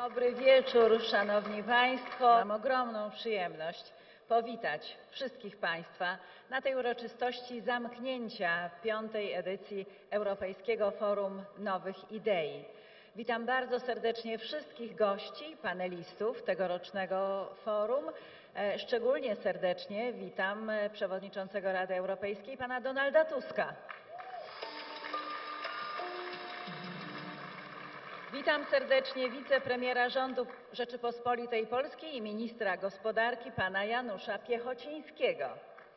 Dobry wieczór, Szanowni Państwo. Mam ogromną przyjemność powitać wszystkich Państwa na tej uroczystości zamknięcia 5. edycji Europejskiego Forum Nowych Idei. Witam bardzo serdecznie wszystkich gości, panelistów tegorocznego forum. Szczególnie serdecznie witam przewodniczącego Rady Europejskiej, pana Donalda Tuska. Witam serdecznie wicepremiera rządu Rzeczypospolitej Polskiej i ministra gospodarki pana Janusza Piechocińskiego.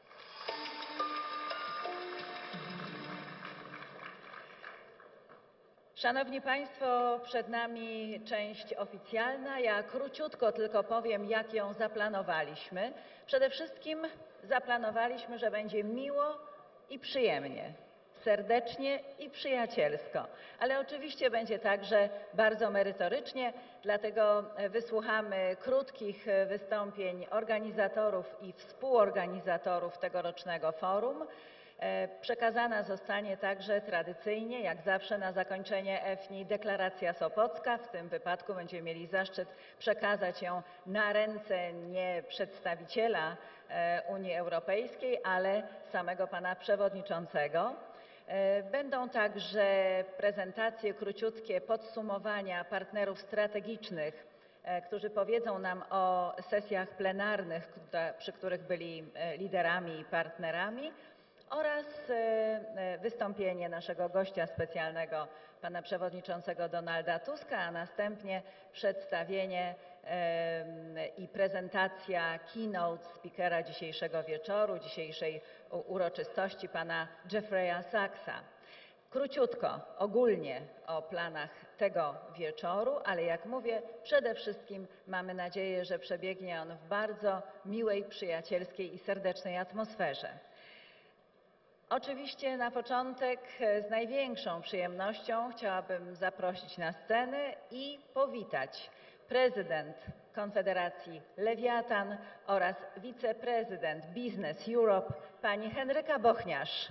Szanowni Państwo, przed nami część oficjalna. Ja króciutko tylko powiem, jak ją zaplanowaliśmy. Przede wszystkim zaplanowaliśmy, że będzie miło i przyjemnie, serdecznie i przyjacielsko, ale oczywiście będzie także bardzo merytorycznie, dlatego wysłuchamy krótkich wystąpień organizatorów i współorganizatorów tegorocznego forum. Przekazana zostanie także tradycyjnie, jak zawsze na zakończenie EFNI, deklaracja sopocka. W tym wypadku będziemy mieli zaszczyt przekazać ją na ręce nie przedstawiciela Unii Europejskiej, ale samego pana przewodniczącego. Będą także prezentacje, króciutkie podsumowania partnerów strategicznych, którzy powiedzą nam o sesjach plenarnych, przy których byli liderami i partnerami, oraz wystąpienie naszego gościa specjalnego, pana przewodniczącego Donalda Tuska, a następnie przedstawienie i prezentacja keynote speakera dzisiejszego wieczoru, dzisiejszej uroczystości, pana Jeffrey'a Sachsa. Króciutko, ogólnie o planach tego wieczoru, ale jak mówię, przede wszystkim mamy nadzieję, że przebiegnie on w bardzo miłej, przyjacielskiej i serdecznej atmosferze. Oczywiście na początek z największą przyjemnością chciałabym zaprosić na scenę i powitać prezydent Konfederacji Lewiatan oraz wiceprezydent Business Europe pani Henryka Bochniarz.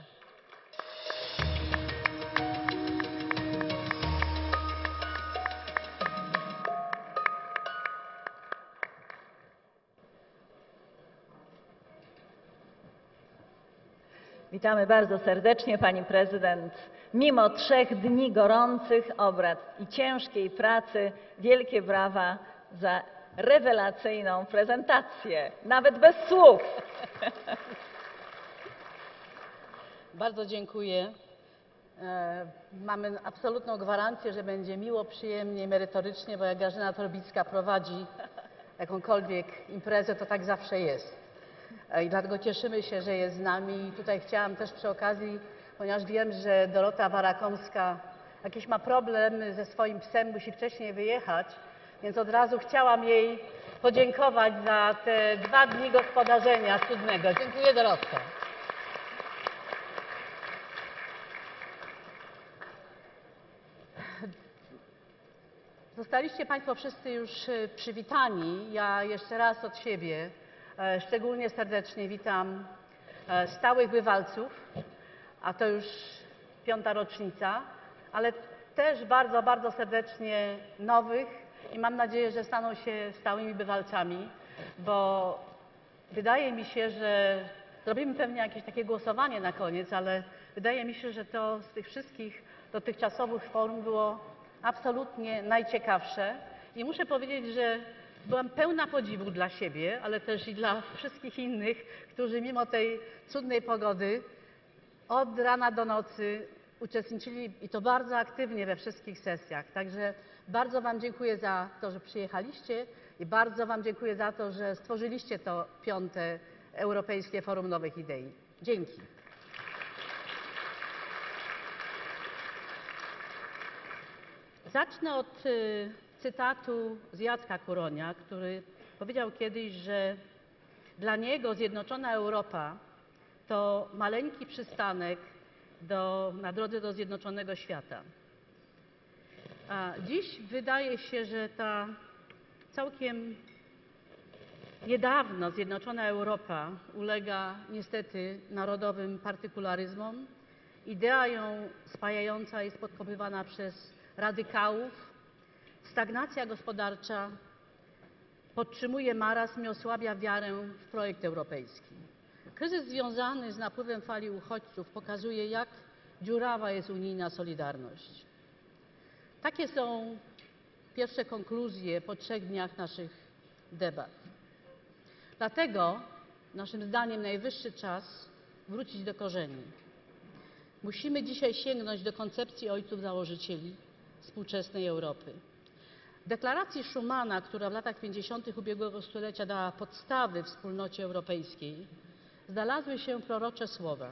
Witamy bardzo serdecznie pani prezydent. Mimo 3 dni gorących obrad i ciężkiej pracy, wielkie brawa za rewelacyjną prezentację, nawet bez słów. Bardzo dziękuję. Mamy absolutną gwarancję, że będzie miło, przyjemnie, merytorycznie, bo jak Grażyna Torbicka prowadzi jakąkolwiek imprezę, to tak zawsze jest. I dlatego cieszymy się, że jest z nami. I tutaj chciałam też przy okazji, ponieważ wiem, że Dorota Warakomska jakiś ma problem ze swoim psem, musi wcześniej wyjechać, więc od razu chciałam jej podziękować za te 2 dni gospodarzenia cudnego. Dziękuję, Dorotko. Zostaliście Państwo wszyscy już przywitani. Ja jeszcze raz od siebie szczególnie serdecznie witam stałych bywalców, a to już 5. rocznica, ale też bardzo, bardzo serdecznie nowych i mam nadzieję, że staną się stałymi bywalcami, bo wydaje mi się, że zrobimy pewnie jakieś takie głosowanie na koniec, ale wydaje mi się, że to z tych wszystkich dotychczasowych forum było absolutnie najciekawsze i muszę powiedzieć, że byłam pełna podziwu dla siebie, ale też i dla wszystkich innych, którzy mimo tej cudnej pogody od rana do nocy uczestniczyli i to bardzo aktywnie we wszystkich sesjach. Także bardzo Wam dziękuję za to, że przyjechaliście i bardzo Wam dziękuję za to, że stworzyliście to 5. Europejskie Forum Nowych Idei. Dzięki. Zacznę od cytatu z Jacka Kuronia, który powiedział kiedyś, że dla niego zjednoczona Europa to maleńki przystanek na drodze do zjednoczonego świata. A dziś wydaje się, że ta całkiem niedawno zjednoczona Europa ulega niestety narodowym partykularyzmom. Idea ją spajająca jest podkopywana przez radykałów, Stagnacja gospodarcza podtrzymuje marazm i osłabia wiarę w projekt europejski. Kryzys związany z napływem fali uchodźców pokazuje, jak dziurawa jest unijna solidarność. Takie są pierwsze konkluzje po 3 dniach naszych debat. Dlatego naszym zdaniem najwyższy czas wrócić do korzeni. Musimy dzisiaj sięgnąć do koncepcji ojców założycieli współczesnej Europy. W deklaracji Schumana, która w latach 50. ubiegłego stulecia dała podstawy wspólnocie europejskiej, znalazły się prorocze słowa.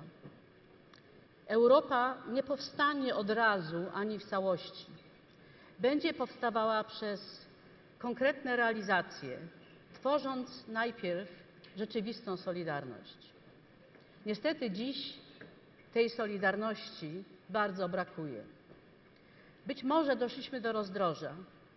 Europa nie powstanie od razu ani w całości. Będzie powstawała przez konkretne realizacje, tworząc najpierw rzeczywistą solidarność. Niestety dziś tej solidarności bardzo brakuje. Być może doszliśmy do rozdroża.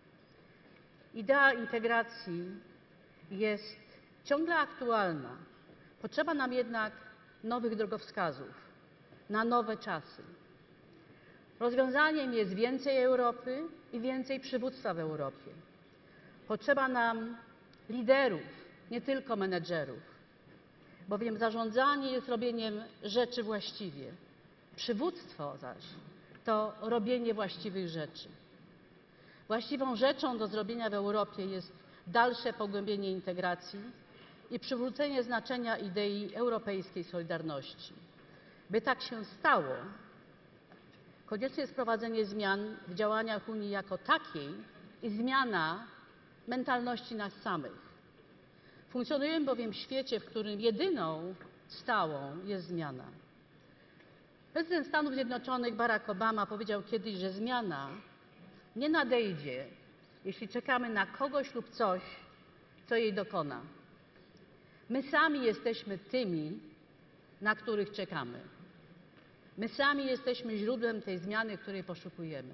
Idea integracji jest ciągle aktualna. Potrzeba nam jednak nowych drogowskazów na nowe czasy. Rozwiązaniem jest więcej Europy i więcej przywództwa w Europie. Potrzeba nam liderów, nie tylko menedżerów, bowiem zarządzanie jest robieniem rzeczy właściwie. Przywództwo zaś to robienie właściwych rzeczy. Właściwą rzeczą do zrobienia w Europie jest dalsze pogłębienie integracji i przywrócenie znaczenia idei europejskiej solidarności. By tak się stało, konieczne jest wprowadzenie zmian w działaniach Unii jako takiej i zmiana mentalności nas samych. Funkcjonujemy bowiem w świecie, w którym jedyną stałą jest zmiana. Prezydent Stanów Zjednoczonych Barack Obama powiedział kiedyś, że zmiana nie nadejdzie, jeśli czekamy na kogoś lub coś, co jej dokona. My sami jesteśmy tymi, na których czekamy. My sami jesteśmy źródłem tej zmiany, której poszukujemy.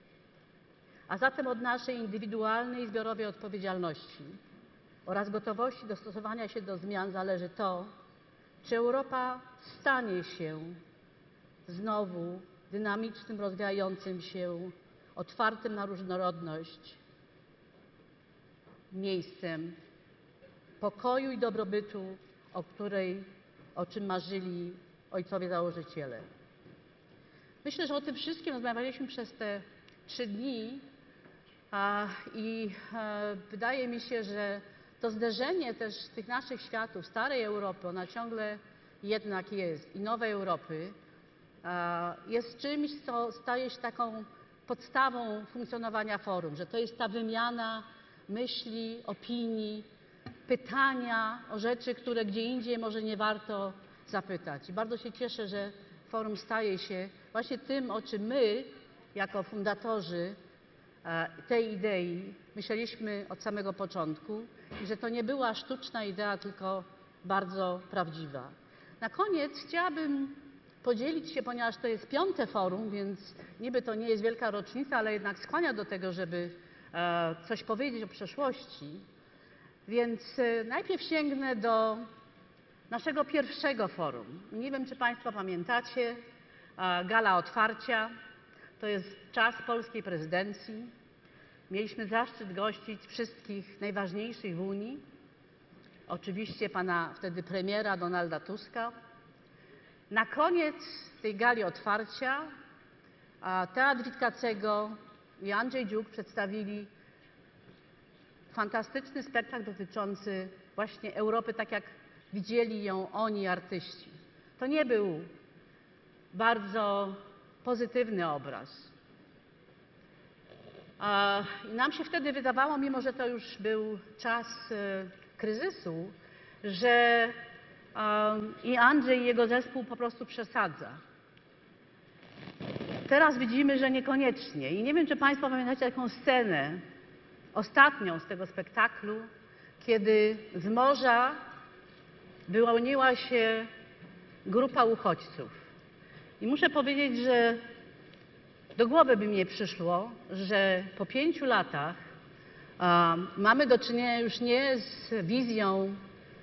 A zatem od naszej indywidualnej i zbiorowej odpowiedzialności oraz gotowości do stosowania się do zmian zależy to, czy Europa stanie się znowu dynamicznym, rozwijającym się, otwartym na różnorodność miejscem pokoju i dobrobytu, o czym marzyli ojcowie założyciele. Myślę, że o tym wszystkim rozmawialiśmy przez te 3 dni i wydaje mi się, że to zderzenie też tych naszych światów, starej Europy, ona ciągle jednak jest, i nowej Europy, jest czymś, co staje się taką podstawą funkcjonowania forum, że to jest ta wymiana myśli, opinii, pytania o rzeczy, które gdzie indziej może nie warto zapytać. I bardzo się cieszę, że forum staje się właśnie tym, o czym my, jako fundatorzy tej idei, myśleliśmy od samego początku i że to nie była sztuczna idea, tylko bardzo prawdziwa. Na koniec chciałabym podzielić się, ponieważ to jest 5. forum, więc niby to nie jest wielka rocznica, ale jednak skłania do tego, żeby coś powiedzieć o przeszłości. Więc najpierw sięgnę do naszego pierwszego forum. Nie wiem, czy Państwo pamiętacie, gala otwarcia. To jest czas polskiej prezydencji. Mieliśmy zaszczyt gościć wszystkich najważniejszych w Unii. Oczywiście pana wtedy premiera Donalda Tuska. Na koniec tej gali otwarcia Teatr Witkacego i Andrzej Dziuk przedstawili fantastyczny spektakl dotyczący właśnie Europy, tak jak widzieli ją oni, artyści. To nie był bardzo pozytywny obraz. I nam się wtedy wydawało, mimo że to już był czas kryzysu, że i Andrzej i jego zespół po prostu przesadza. Teraz widzimy, że niekoniecznie. I nie wiem, czy Państwo pamiętacie taką scenę, ostatnią z tego spektaklu, kiedy z morza wyłoniła się grupa uchodźców. I muszę powiedzieć, że do głowy by mi nie przyszło, że po 5 latach mamy do czynienia już nie z wizją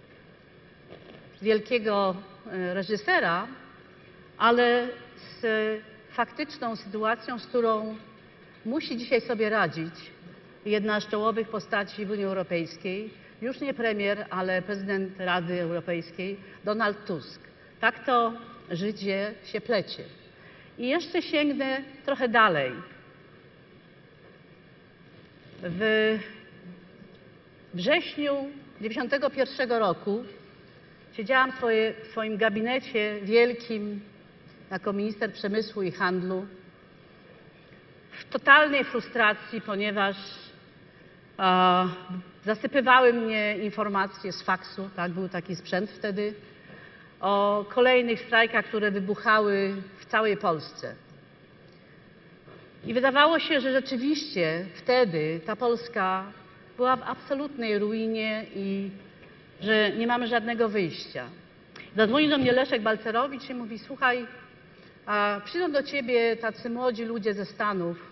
wielkiego reżysera, ale z faktyczną sytuacją, z którą musi dzisiaj sobie radzić jedna z czołowych postaci w Unii Europejskiej, już nie premier, ale prezydent Rady Europejskiej, Donald Tusk. Tak to życie się plecie. I jeszcze sięgnę trochę dalej. W wrześniu 1991 roku siedziałam w swoim gabinecie wielkim jako minister przemysłu i handlu w totalnej frustracji, ponieważ zasypywały mnie informacje z faksu, tak, był taki sprzęt wtedy, o kolejnych strajkach, które wybuchały w całej Polsce. I wydawało się, że rzeczywiście wtedy ta Polska była w absolutnej ruinie i że nie mamy żadnego wyjścia. Zadzwonił do mnie Leszek Balcerowicz i mówi: słuchaj, przyjdą do ciebie tacy młodzi ludzie ze Stanów,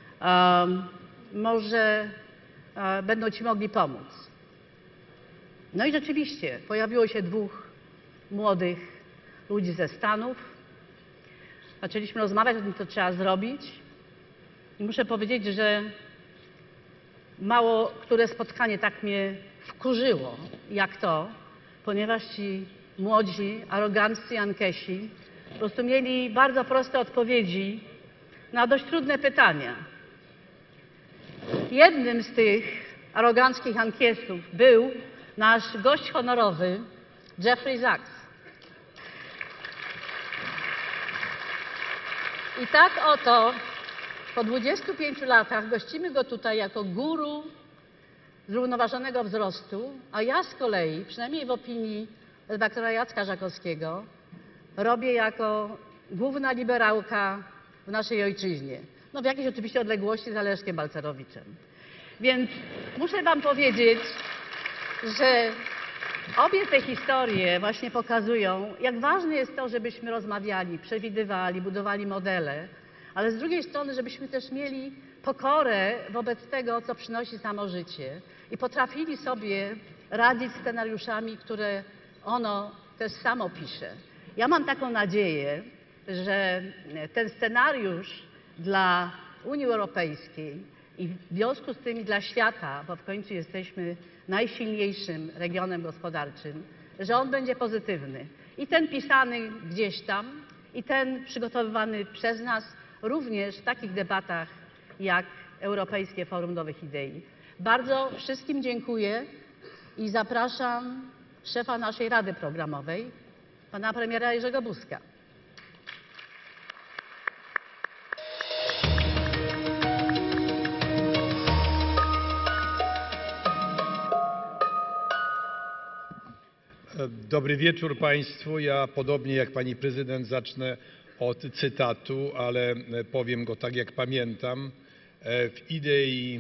może będą ci mogli pomóc. No i rzeczywiście pojawiło się dwóch młodych ludzi ze Stanów. Zaczęliśmy rozmawiać o tym, co trzeba zrobić. I muszę powiedzieć, że mało które spotkanie tak mnie wkurzyło jak to, ponieważ ci młodzi, aroganccy Jankesi po prostu mieli bardzo proste odpowiedzi na dość trudne pytania. Jednym z tych aroganckich Jankesów był nasz gość honorowy Jeffrey Sachs. I tak oto po 25 latach gościmy go tutaj jako guru zrównoważonego wzrostu, a ja z kolei, przynajmniej w opinii redaktora Jacka Żakowskiego, robię jako główna liberałka w naszej ojczyźnie. No w jakiejś oczywiście odległości za Leszkiem Balcerowiczem. Więc muszę wam powiedzieć, że obie te historie właśnie pokazują, jak ważne jest to, żebyśmy rozmawiali, przewidywali, budowali modele, ale z drugiej strony, żebyśmy też mieli pokorę wobec tego, co przynosi samo życie i potrafili sobie radzić z scenariuszami, które ono też samo pisze. Ja mam taką nadzieję, że ten scenariusz dla Unii Europejskiej i w związku z tym dla świata, bo w końcu jesteśmy najsilniejszym regionem gospodarczym, że on będzie pozytywny. I ten pisany gdzieś tam, i ten przygotowywany przez nas również w takich debatach jak Europejskie Forum Nowych Idei. Bardzo wszystkim dziękuję i zapraszam szefa naszej Rady Programowej, pana premiera Jerzego Buzka. Dobry wieczór Państwu. Ja podobnie jak pani prezydent zacznę od cytatu, ale powiem go tak jak pamiętam. W idei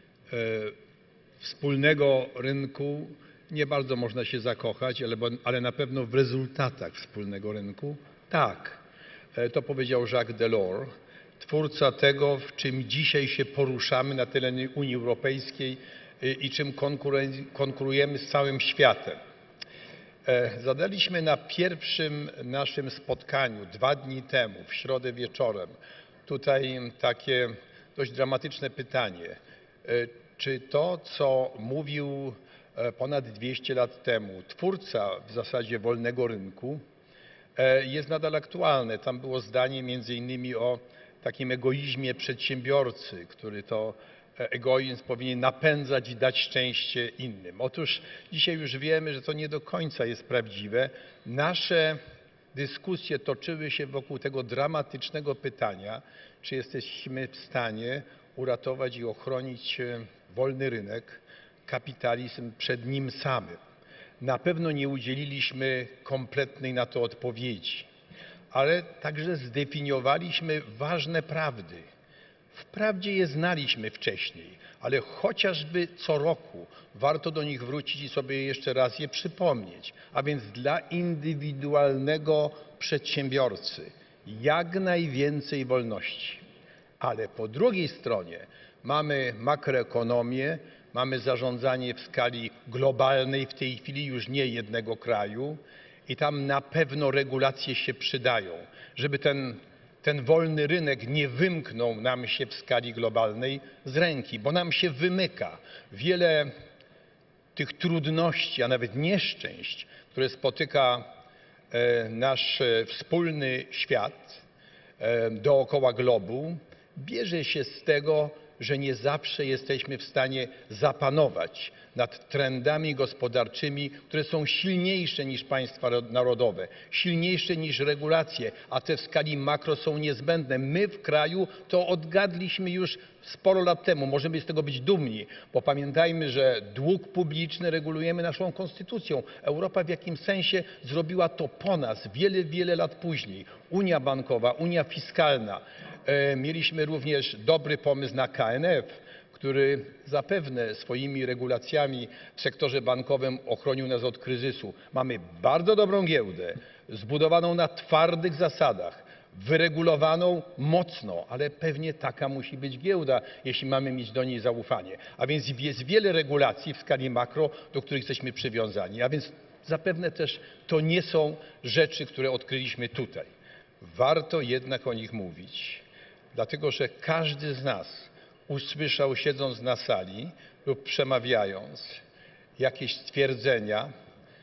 wspólnego rynku nie bardzo można się zakochać, ale na pewno w rezultatach wspólnego rynku tak. To powiedział Jacques Delors, twórca tego, w czym dzisiaj się poruszamy na terenie Unii Europejskiej i czym konkurujemy z całym światem. Zadaliśmy na pierwszym naszym spotkaniu 2 dni temu, w środę wieczorem, tutaj takie dość dramatyczne pytanie. Czy to, co mówił ponad 200 lat temu twórca w zasadzie wolnego rynku, jest nadal aktualne? Tam było zdanie między innymi o takim egoizmie przedsiębiorcy, który to egoizm powinien napędzać i dać szczęście innym. Otóż dzisiaj już wiemy, że to nie do końca jest prawdziwe. Nasze dyskusje toczyły się wokół tego dramatycznego pytania, czy jesteśmy w stanie uratować i ochronić wolny rynek, kapitalizm przed nim samym. Na pewno nie udzieliliśmy kompletnej na to odpowiedzi, ale także zdefiniowaliśmy ważne prawdy. Wprawdzie je znaliśmy wcześniej, ale chociażby co roku warto do nich wrócić i sobie jeszcze raz je przypomnieć. A więc dla indywidualnego przedsiębiorcy jak najwięcej wolności. Ale po drugiej stronie mamy makroekonomię, mamy zarządzanie w skali globalnej, w tej chwili już nie jednego kraju i tam na pewno regulacje się przydają, żeby ten ten wolny rynek nie wymknął nam się w skali globalnej z ręki, bo nam się wymyka. Wiele tych trudności, a nawet nieszczęść, które spotyka nasz wspólny świat dookoła globu, bierze się z tego, że nie zawsze jesteśmy w stanie zapanować nad trendami gospodarczymi, które są silniejsze niż państwa narodowe, silniejsze niż regulacje, a te w skali makro są niezbędne. My w kraju to odgadliśmy już sporo lat temu. Możemy z tego być dumni, bo pamiętajmy, że dług publiczny regulujemy naszą konstytucją. Europa w jakimś sensie zrobiła to po nas wiele, wiele lat później. Unia bankowa, unia fiskalna. Mieliśmy również dobry pomysł na KNF, który zapewne swoimi regulacjami w sektorze bankowym ochronił nas od kryzysu. Mamy bardzo dobrą giełdę, zbudowaną na twardych zasadach, wyregulowaną mocno, ale pewnie taka musi być giełda, jeśli mamy mieć do niej zaufanie. A więc jest wiele regulacji w skali makro, do których jesteśmy przywiązani. A więc zapewne też to nie są rzeczy, które odkryliśmy tutaj. Warto jednak o nich mówić, dlatego że każdy z nas usłyszał, siedząc na sali lub przemawiając, jakieś stwierdzenia,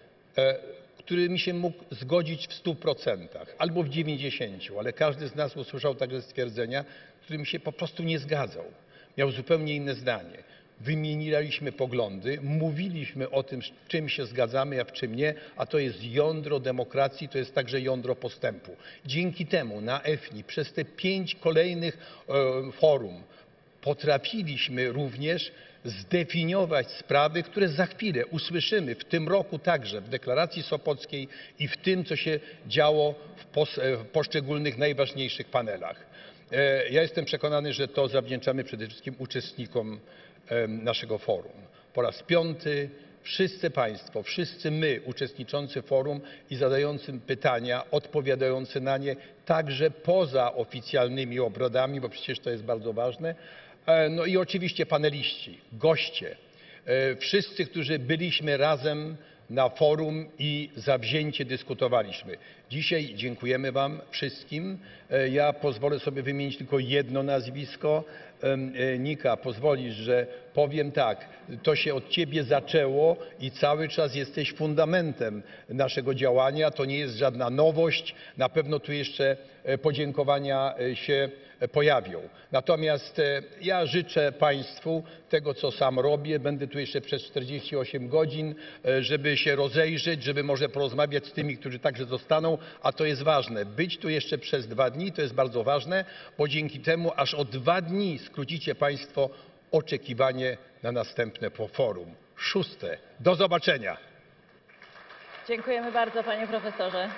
którymi się mógł zgodzić w 100% albo w 90%, ale każdy z nas usłyszał także stwierdzenia, z którymi się po prostu nie zgadzał. Miał zupełnie inne zdanie. Wymienialiśmy poglądy, mówiliśmy o tym, z czym się zgadzamy, a w czym nie, a to jest jądro demokracji, to jest także jądro postępu. Dzięki temu na EFNI przez te 5 kolejnych forum potrafiliśmy również zdefiniować sprawy, które za chwilę usłyszymy w tym roku także w deklaracji sopockiej i w tym, co się działo w poszczególnych najważniejszych panelach. Ja jestem przekonany, że to zawdzięczamy przede wszystkim uczestnikom naszego forum. Po raz 5 wszyscy Państwo, wszyscy my uczestniczący forum i zadający pytania, odpowiadający na nie także poza oficjalnymi obradami, bo przecież to jest bardzo ważne. No i oczywiście paneliści, goście, wszyscy, którzy byliśmy razem na forum i zawzięcie dyskutowaliśmy. Dzisiaj dziękujemy Wam wszystkim. Ja pozwolę sobie wymienić tylko jedno nazwisko. Nika, pozwolisz, że powiem tak, to się od Ciebie zaczęło i cały czas jesteś fundamentem naszego działania. To nie jest żadna nowość. Na pewno tu jeszcze podziękowania się pojawią. Natomiast ja życzę Państwu tego, co sam robię. Będę tu jeszcze przez 48 godzin, żeby się rozejrzeć, żeby może porozmawiać z tymi, którzy także zostaną, a to jest ważne. Być tu jeszcze przez 2 dni, to jest bardzo ważne, bo dzięki temu aż o 2 dni skrócicie Państwo oczekiwanie na następne forum. 6. Do zobaczenia. Dziękujemy bardzo, panie profesorze.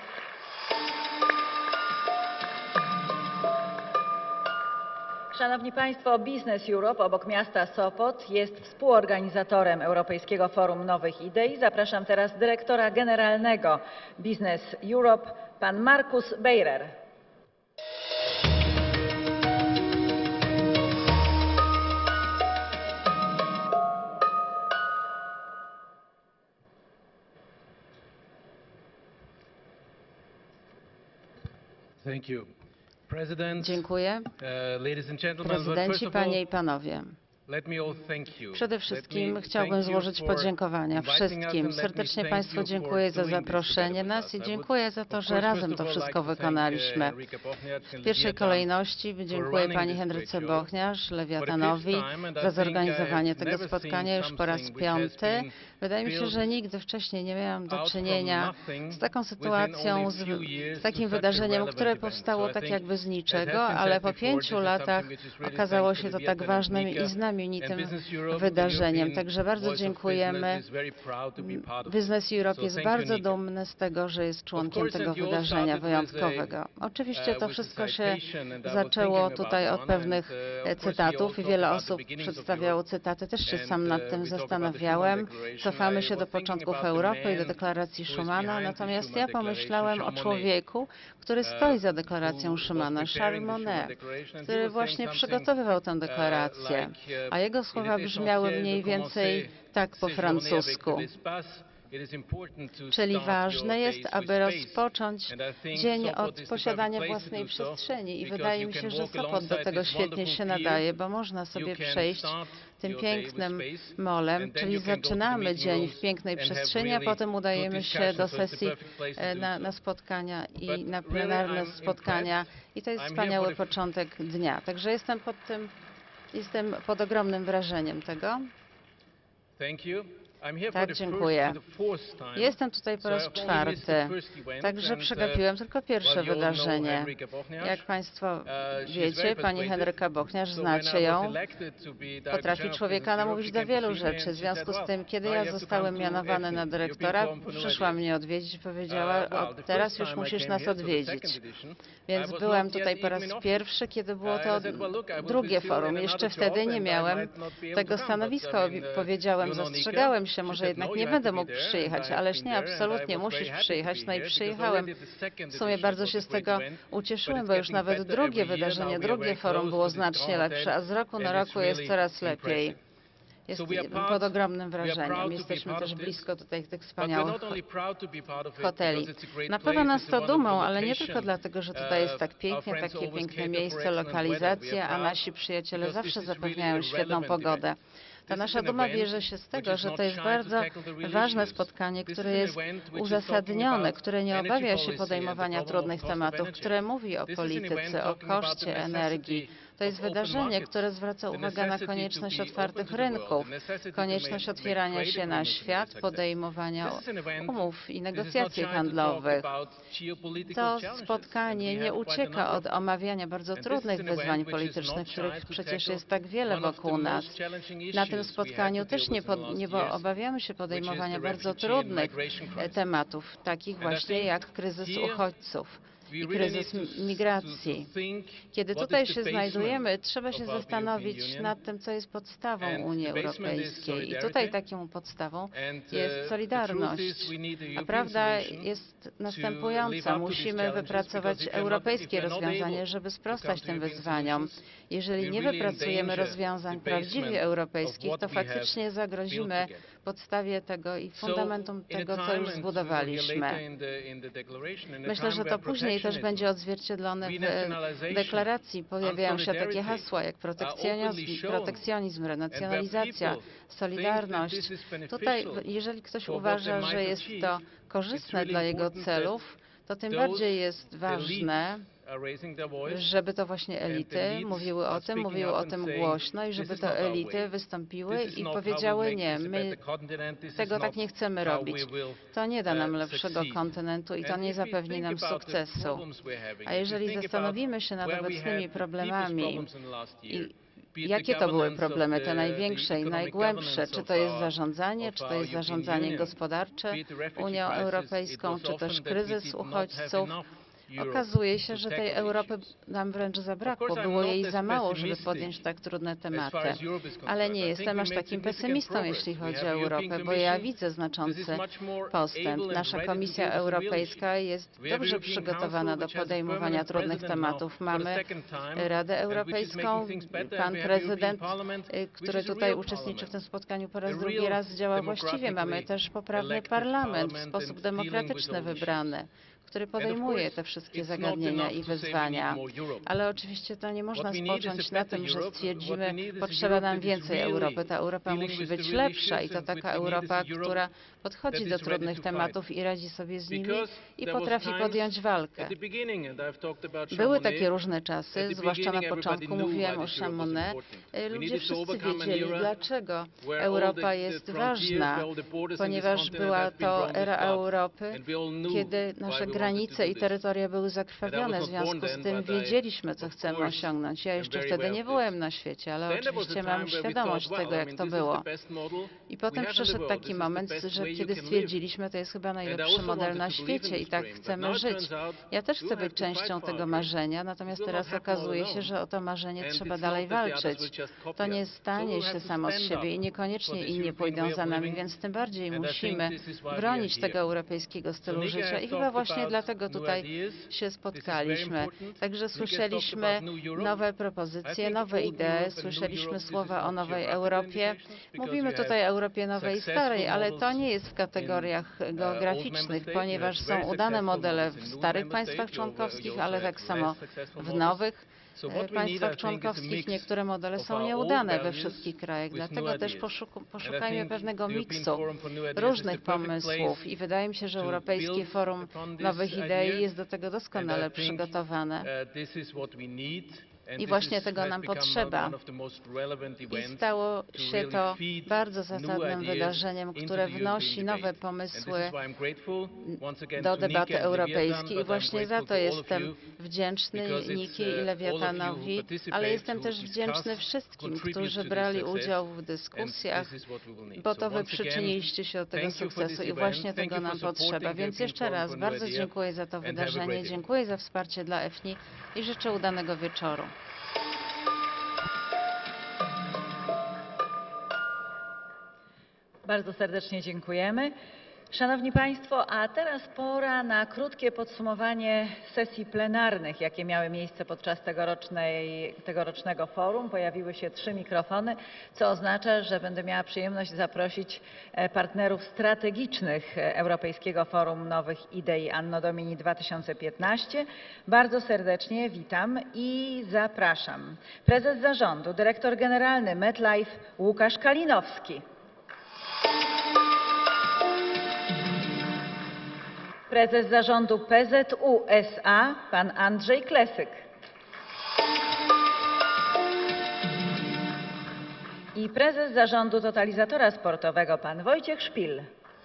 Szanowni Państwo, Business Europe obok miasta Sopot jest współorganizatorem Europejskiego Forum Nowych Idei. Zapraszam teraz dyrektora generalnego Business Europe, pan Markus Beirer. Thank you. President, Dziękuję. ladies and gentlemen, but first Prezydenci, of all, panie i panowie. let me all thank you. Przede Let wszystkim me chciałbym thank you złożyć for podziękowania inviting us wszystkim. and let me Serdecznie thank Państwu you for dziękuję za doing this zaproszenie together nas with i us. I dziękuję za to, would, że of course, razem first to of all wszystko like to thank, wykonaliśmy. Enrique Bochniarz W and pierwszej Leviathan kolejności for dziękuję running pani this Henryce great show. Bochniarz, For the Lewiatanowi fifth time, and I za think zorganizowanie I've tego never spotkania seen już po raz something which has 5. been Wydaje mi się, że built nigdy wcześniej nie miałam do out from czynienia nothing z taką within sytuacją, only a few years z to takim such a wydarzeniem, relevant które event. powstało So I tak think, jakby z as has niczego, been ale said po before, 5 this is latach something which is really okazało thanks to się to Leviathan tak and ważnym Nika i znamienitym and Business Europe, the wydarzeniem. European Także bardzo Voice of dziękujemy. Business is very proud to be part of Business this. Europe So jest thank you, bardzo Nika. dumny z tego, że jest członkiem course, tego and you all wydarzenia started with wyjątkowego. Oczywiście to with a wszystko się citation, and I was zaczęło thinking tutaj about od one, pewnych and, of course, we cytatów all i wiele talk about the osób beginnings of przedstawiało Europe. cytaty. Też się And, sam nad tym we talk about the zastanawiałem. Schuman Declaration. Cofamy I się do was thinking początków about the Europy i do man deklaracji who is Schumana, behind the natomiast Schuman ja Declaration, pomyślałem o Jean Monnet, człowieku, który stoi za deklaracją who was Schumana, preparing Charles the Schuman Monnet, Declaration, and he który was właśnie saying something, przygotowywał tę deklarację. like, A jego il słowa est brzmiały essentiel mniej de więcej commencer tak po ces journées avec de francusku. l'espace Czyli ważne jest, aby rozpocząć dzień od posiadania własnej przestrzeni i wydaje mi się, że Sopot do tego świetnie się nadaje, bo można sobie przejść tym pięknym molem, czyli zaczynamy dzień w pięknej przestrzeni, a potem udajemy się do sesji na spotkania i na plenarne spotkania i to jest wspaniały początek dnia. Także jestem pod ogromnym wrażeniem tego. Tak, dziękuję. Jestem tutaj po raz czwarty, także przegapiłem tylko pierwsze wydarzenie. Jak Państwo wiecie, pani Henryka Bochniarz, znacie ją, potrafi człowieka namówić do wielu rzeczy. W związku z tym, kiedy ja zostałem mianowany na dyrektora, przyszła mnie odwiedzić i powiedziała, teraz już musisz nas odwiedzić. Więc byłem tutaj po raz pierwszy, kiedy było to drugie forum. Jeszcze wtedy nie miałem tego stanowiska. Powiedziałem, zastrzegałem się, może jednak nie będę mógł przyjechać, ależ nie, absolutnie musisz przyjechać. No i przyjechałem. W sumie bardzo się z tego ucieszyłem, bo już nawet drugie wydarzenie, drugie forum było znacznie lepsze, a z roku na roku jest coraz lepiej. Jestem pod ogromnym wrażeniem. Jesteśmy też blisko tutaj tych wspaniałych hoteli. Napawa nas to dumą, ale nie tylko dlatego, że tutaj jest tak pięknie, takie piękne miejsce, lokalizacja, a nasi przyjaciele zawsze zapewniają świetną pogodę. Ta nasza duma bierze się z tego, że to jest bardzo ważne spotkanie, które jest uzasadnione, które nie obawia się podejmowania trudnych tematów, które mówi o polityce, o koszcie energii. To jest wydarzenie, które zwraca uwagę na konieczność otwartych rynków, konieczność otwierania się na świat, podejmowania umów i negocjacji handlowych. To spotkanie nie ucieka od omawiania bardzo trudnych wyzwań politycznych, których przecież jest tak wiele wokół nas. Na tym spotkaniu też nie obawiamy się podejmowania bardzo trudnych tematów, takich właśnie jak kryzys uchodźców i kryzys migracji. Kiedy tutaj się znajdujemy, trzeba się zastanowić nad tym, co jest podstawą Unii Europejskiej. I tutaj taką podstawą jest solidarność. A prawda jest następująca. Musimy wypracować europejskie rozwiązanie, żeby sprostać tym wyzwaniom. Jeżeli nie wypracujemy rozwiązań prawdziwie europejskich, to faktycznie zagrozimy podstawie tego i fundamentum tego, co już zbudowaliśmy. Myślę, że to później też będzie odzwierciedlone w deklaracji. Pojawiają się takie hasła jak protekcjonizm, renacjonalizacja, solidarność. Tutaj, jeżeli ktoś uważa, że jest to korzystne dla jego celów, to tym bardziej jest ważne, żeby to właśnie elity mówiły o tym głośno i żeby to elity wystąpiły i powiedziały nie, my tego tak nie chcemy robić. To nie da nam lepszego kontynentu i to nie zapewni nam sukcesu. A jeżeli zastanowimy się nad obecnymi problemami i jakie to były problemy, te największe i najgłębsze? Czy to jest zarządzanie, czy to jest zarządzanie gospodarcze Unią Europejską, czy też kryzys uchodźców? Okazuje się, że tej Europy nam wręcz zabrakło. Było jej za mało, żeby podjąć tak trudne tematy. Ale nie jestem aż takim pesymistą, jeśli chodzi o Europę, bo ja widzę znaczący postęp. Nasza Komisja Europejska jest dobrze przygotowana do podejmowania trudnych tematów. Mamy Radę Europejską, pan prezydent, który tutaj uczestniczy w tym spotkaniu po raz drugi raz, działa właściwie. Mamy też poprawny parlament, w sposób demokratyczny wybrany, który podejmuje te wszystkie zagadnienia i wyzwania. Ale oczywiście to nie można spocząć na tym, że stwierdzimy, potrzeba nam więcej Europy. Ta Europa musi być lepsza i to taka Europa, która podchodzi do trudnych tematów i radzi sobie z nimi i potrafi podjąć walkę. Były takie różne czasy, zwłaszcza na początku, mówiłem o Chamonix. Ludzie wszyscy wiedzieli, dlaczego Europa jest ważna, ponieważ była to era Europy, kiedy nasze granice i terytoria były zakrwawione. W związku z tym wiedzieliśmy, co chcemy osiągnąć. Ja jeszcze wtedy nie byłem na świecie, ale oczywiście mam świadomość tego, jak to było. I potem przyszedł taki moment, że kiedy stwierdziliśmy, to jest chyba najlepszy model na świecie i tak chcemy żyć. Ja też chcę być częścią tego marzenia, natomiast teraz okazuje się, że o to marzenie trzeba dalej walczyć. To nie stanie się samo z siebie i niekoniecznie inni pójdą za nami, więc tym bardziej musimy bronić tego europejskiego stylu życia i chyba właśnie dlatego tutaj się spotkaliśmy. Także słyszeliśmy nowe propozycje, nowe idee, słyszeliśmy słowa o nowej Europie. Mówimy tutaj o Europie nowej i starej, ale to nie jest w kategoriach geograficznych, ponieważ są udane modele w starych państwach członkowskich, ale tak samo w nowych państwach członkowskich niektóre modele są nieudane we wszystkich krajach. Dlatego też poszukajmy pewnego miksu różnych pomysłów i wydaje mi się, że Europejskie Forum Nowych Idei jest do tego doskonale przygotowane. I właśnie tego nam potrzeba. I stało się to bardzo zasadnym wydarzeniem, które wnosi nowe pomysły do debaty europejskiej. I właśnie za to jestem wdzięczny Niki i Lewiatanowi, ale jestem też wdzięczny wszystkim, którzy brali udział w dyskusjach, bo to wy przyczyniliście się do tego sukcesu i właśnie tego nam potrzeba. Więc jeszcze raz bardzo dziękuję za to wydarzenie, dziękuję za wsparcie dla EFNI i życzę udanego wieczoru. Bardzo serdecznie dziękujemy. Szanowni Państwo, a teraz pora na krótkie podsumowanie sesji plenarnych, jakie miały miejsce podczas tegorocznego forum. Pojawiły się 3 mikrofony, co oznacza, że będę miała przyjemność zaprosić partnerów strategicznych Europejskiego Forum Nowych Idei Anno Domini 2015. Bardzo serdecznie witam i zapraszam. Prezes Zarządu, Dyrektor Generalny MetLife Łukasz Kalinowski. Prezes Zarządu PZU SA, pan Andrzej Klesyk. I prezes Zarządu Totalizatora Sportowego, pan Wojciech Szpil.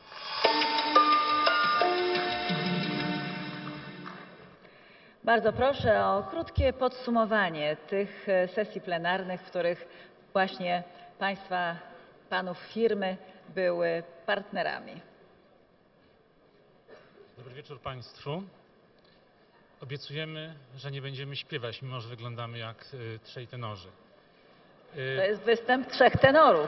Bardzo proszę o krótkie podsumowanie tych sesji plenarnych, w których właśnie panów firmy były partnerami. Dobry wieczór Państwu. Obiecujemy, że nie będziemy śpiewać, mimo że wyglądamy jak trzej tenorzy. To jest występ 3 tenorów.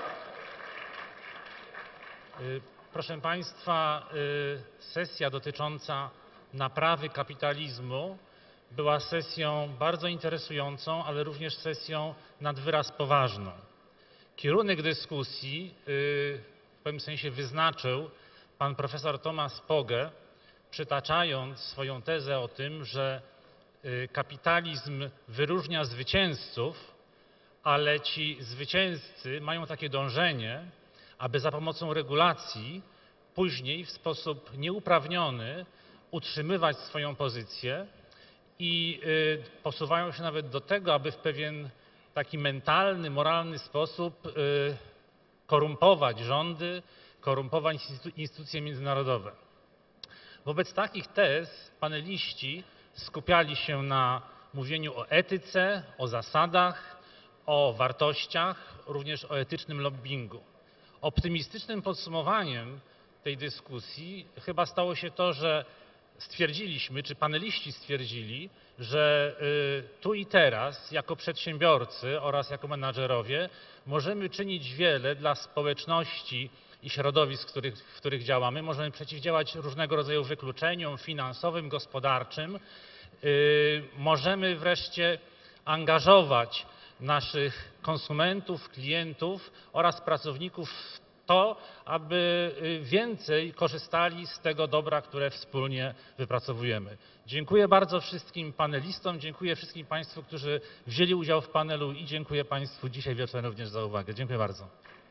Proszę Państwa, sesja dotycząca naprawy kapitalizmu była sesją bardzo interesującą, ale również sesją nad wyraz poważną. Kierunek dyskusji w pewnym sensie wyznaczył pan profesor Thomas Pogge, przytaczając swoją tezę o tym, że kapitalizm wyróżnia zwycięzców, ale ci zwycięzcy mają takie dążenie, aby za pomocą regulacji później w sposób nieuprawniony utrzymywać swoją pozycję i posuwają się nawet do tego, aby w pewien taki mentalny, moralny sposób korumpować rządy, korumpować instytucje międzynarodowe. Wobec takich tez paneliści skupiali się na mówieniu o etyce, o zasadach, o wartościach, również o etycznym lobbingu. Optymistycznym podsumowaniem tej dyskusji chyba stało się to, że stwierdziliśmy, czy paneliści stwierdzili, że tu i teraz jako przedsiębiorcy oraz jako menadżerowie możemy czynić wiele dla społeczności i środowisk, w których działamy. Możemy przeciwdziałać różnego rodzaju wykluczeniom finansowym, gospodarczym. Możemy wreszcie angażować naszych konsumentów, klientów oraz pracowników w to, aby więcej korzystali z tego dobra, które wspólnie wypracowujemy. Dziękuję bardzo wszystkim panelistom, dziękuję wszystkim Państwu, którzy wzięli udział w panelu i dziękuję Państwu dzisiaj wieczorem również za uwagę. Dziękuję bardzo.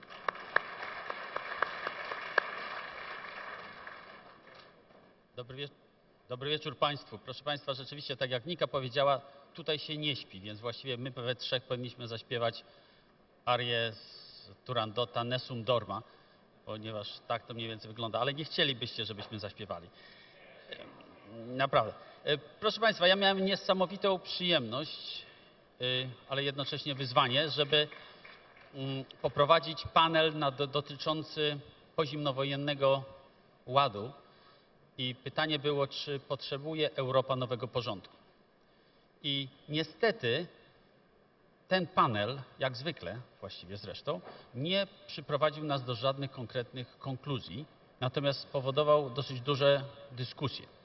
Dobry wieczór Państwu. Proszę Państwa, rzeczywiście tak jak Nika powiedziała, tutaj się nie śpi, więc właściwie my we trzech powinniśmy zaśpiewać arię z Turandota Nessun Dorma, ponieważ tak to mniej więcej wygląda, ale nie chcielibyście, żebyśmy zaśpiewali. Naprawdę. Proszę Państwa, ja miałem niesamowitą przyjemność, ale jednocześnie wyzwanie, żeby poprowadzić panel dotyczący pozimnowojennego ładu. I pytanie było, czy potrzebuje Europa nowego porządku. I niestety ten panel, jak zwykle właściwie zresztą, nie przyprowadził nas do żadnych konkretnych konkluzji, natomiast spowodował dosyć duże dyskusje.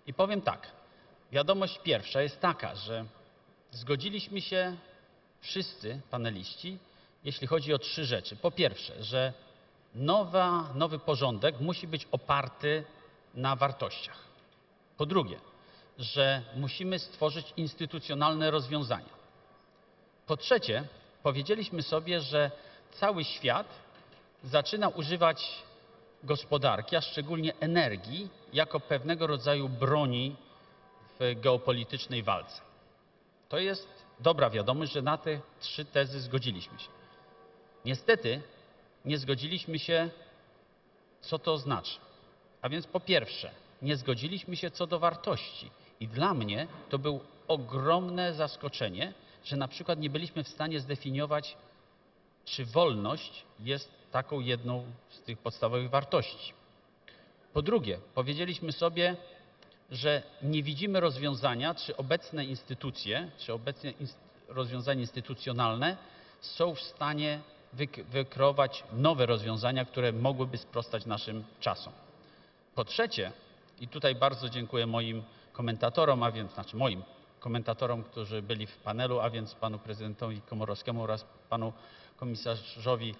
I powiem tak, wiadomość pierwsza jest taka, że zgodziliśmy się wszyscy paneliści, jeśli chodzi o 3 rzeczy. Po pierwsze, że nowy porządek musi być oparty na wartościach. Po drugie, że musimy stworzyć instytucjonalne rozwiązania. Po trzecie, powiedzieliśmy sobie, że cały świat zaczyna używać gospodarki, a szczególnie energii, jako pewnego rodzaju broni w geopolitycznej walce. To jest dobra wiadomość, że na te 3 tezy zgodziliśmy się. Niestety nie zgodziliśmy się, co to znaczy. A więc po pierwsze, nie zgodziliśmy się co do wartości. I dla mnie to było ogromne zaskoczenie, że na przykład nie byliśmy w stanie zdefiniować, czy wolność jest taką jedną z tych podstawowych wartości. Po drugie, powiedzieliśmy sobie, że nie widzimy rozwiązania, czy obecne instytucje, czy obecne rozwiązania instytucjonalne są w stanie wykreować nowe rozwiązania, które mogłyby sprostać naszym czasom. Po trzecie, i tutaj bardzo dziękuję moim komentatorom, moim komentatorom, którzy byli w panelu, a więc panu prezydentowi Komorowskiemu oraz panu komisarzowi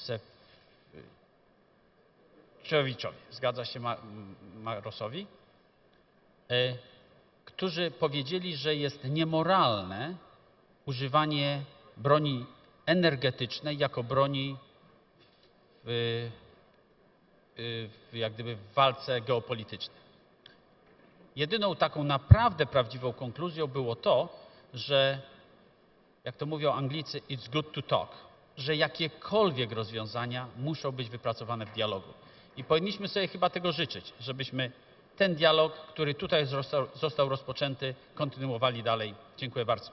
Szefczowiczowi, zgadza się, Marosowi, którzy powiedzieli, że jest niemoralne używanie broni energetycznej jako broni jak gdyby w walce geopolitycznej. Jedyną taką naprawdę prawdziwą konkluzją było to, że, jak to mówią Anglicy, it's good to talk, że jakiekolwiek rozwiązania muszą być wypracowane w dialogu. I powinniśmy sobie chyba tego życzyć, żebyśmy ten dialog, który tutaj został rozpoczęty, kontynuowali dalej. Dziękuję bardzo.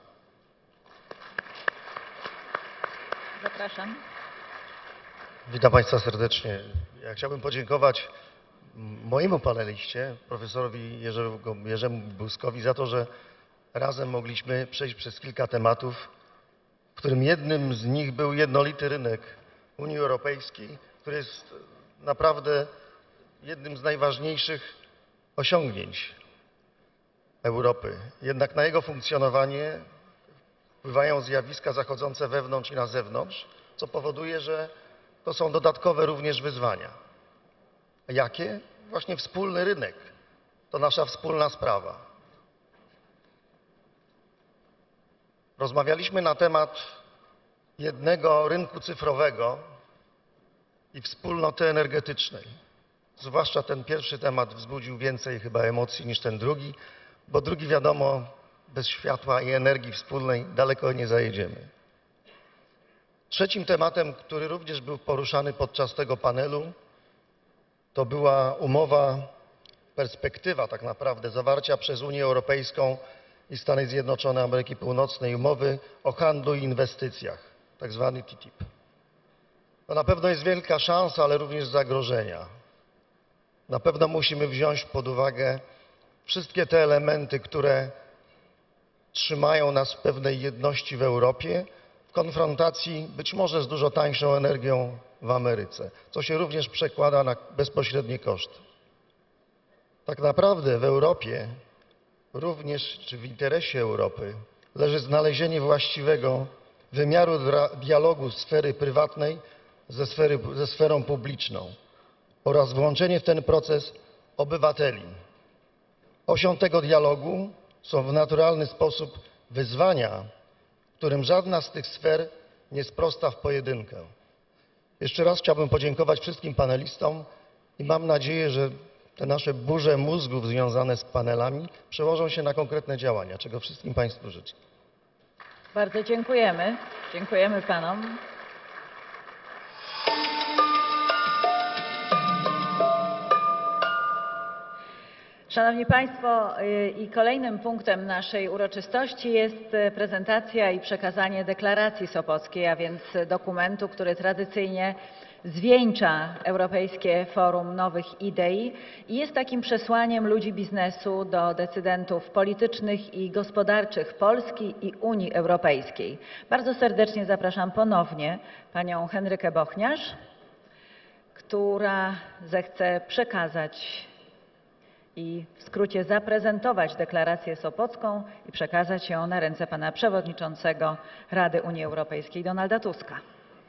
Zapraszam. Witam Państwa serdecznie. Ja chciałbym podziękować mojemu paneliście, profesorowi Jerzemu Buzkowi, za to, że razem mogliśmy przejść przez kilka tematów, w którym jednym z nich był jednolity rynek Unii Europejskiej, który jest naprawdę jednym z najważniejszych osiągnięć Europy. Jednak na jego funkcjonowanie wpływają zjawiska zachodzące wewnątrz i na zewnątrz, co powoduje, że to są dodatkowe również wyzwania. Jakie? Właśnie wspólny rynek. To nasza wspólna sprawa. Rozmawialiśmy na temat jednego rynku cyfrowego i wspólnoty energetycznej. Zwłaszcza ten pierwszy temat wzbudził więcej chyba emocji niż ten drugi, bo drugi, wiadomo, bez światła i energii wspólnej daleko nie zajedziemy. Trzecim tematem, który również był poruszany podczas tego panelu, to była umowa, perspektywa tak naprawdę zawarcia przez Unię Europejską i Stany Zjednoczone Ameryki Północnej umowy o handlu i inwestycjach, tak zwany TTIP. To na pewno jest wielka szansa, ale również zagrożenia. Na pewno musimy wziąć pod uwagę wszystkie te elementy, które trzymają nas w pewnej jedności w Europie, w konfrontacji być może z dużo tańszą energią w Ameryce, co się również przekłada na bezpośrednie koszty. Tak naprawdę w Europie, również czy w interesie Europy, leży znalezienie właściwego wymiaru dialogu sfery prywatnej ze sferą publiczną oraz włączenie w ten proces obywateli. Osią tego dialogu są w naturalny sposób wyzwania, którym żadna z tych sfer nie sprosta w pojedynkę. Jeszcze raz chciałbym podziękować wszystkim panelistom i mam nadzieję, że te nasze burze mózgów związane z panelami przełożą się na konkretne działania, czego wszystkim Państwu życzę. Bardzo dziękujemy. Dziękujemy panom. Szanowni Państwo, i kolejnym punktem naszej uroczystości jest prezentacja i przekazanie deklaracji sopockiej, a więc dokumentu, który tradycyjnie zwieńcza Europejskie Forum Nowych Idei i jest takim przesłaniem ludzi biznesu do decydentów politycznych i gospodarczych Polski i Unii Europejskiej. Bardzo serdecznie zapraszam ponownie panią Henrykę Bochniarz, która zechce przekazać i w skrócie zaprezentować deklarację sopocką i przekazać ją na ręce pana przewodniczącego Rady Unii Europejskiej Donalda Tuska.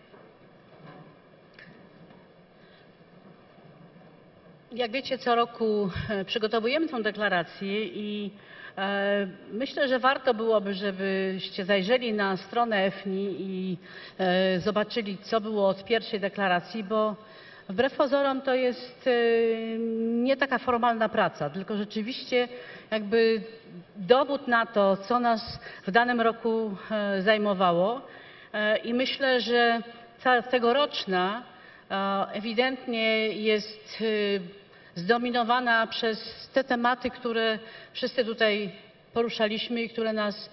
Jak wiecie, co roku przygotowujemy tę deklarację i myślę, że warto byłoby, żebyście zajrzeli na stronę EFNI i zobaczyli, co było od pierwszej deklaracji, bo wbrew pozorom to jest nie taka formalna praca, tylko rzeczywiście jakby dowód na to, co nas w danym roku zajmowało. I myślę, że ta tegoroczna ewidentnie jest zdominowana przez te tematy, które wszyscy tutaj poruszaliśmy i które nas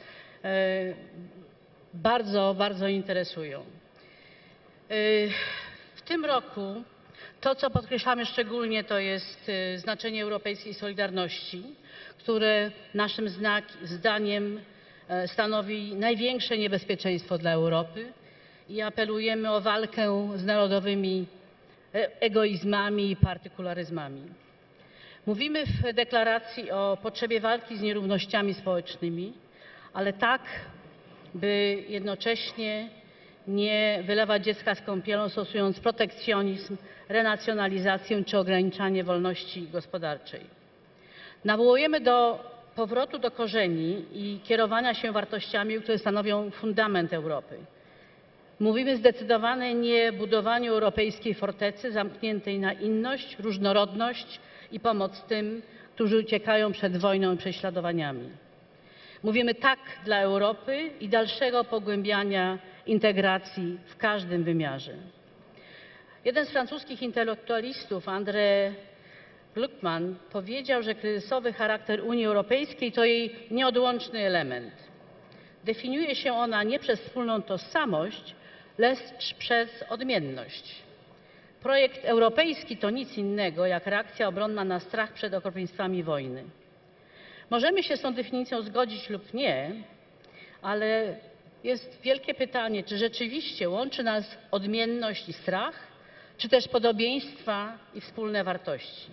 bardzo, bardzo interesują. W tym roku to, co podkreślamy szczególnie, to jest znaczenie europejskiej solidarności, które naszym zdaniem stanowi największe niebezpieczeństwo dla Europy i apelujemy o walkę z narodowymi egoizmami i partykularyzmami. Mówimy w deklaracji o potrzebie walki z nierównościami społecznymi, ale tak, by jednocześnie nie wylewać dziecka z kąpielą, stosując protekcjonizm, renacjonalizację czy ograniczanie wolności gospodarczej. Nawołujemy do powrotu do korzeni i kierowania się wartościami, które stanowią fundament Europy. Mówimy zdecydowane nie budowaniu europejskiej fortecy zamkniętej na inność, różnorodność i pomoc tym, którzy uciekają przed wojną i prześladowaniami. Mówimy tak dla Europy i dalszego pogłębiania integracji w każdym wymiarze. Jeden z francuskich intelektualistów, André Gluckman, powiedział, że kryzysowy charakter Unii Europejskiej to jej nieodłączny element. Definiuje się ona nie przez wspólną tożsamość, lecz przez odmienność. Projekt europejski to nic innego jak reakcja obronna na strach przed okropieństwami wojny. Możemy się z tą definicją zgodzić lub nie, ale jest wielkie pytanie, czy rzeczywiście łączy nas odmienność i strach, czy też podobieństwa i wspólne wartości.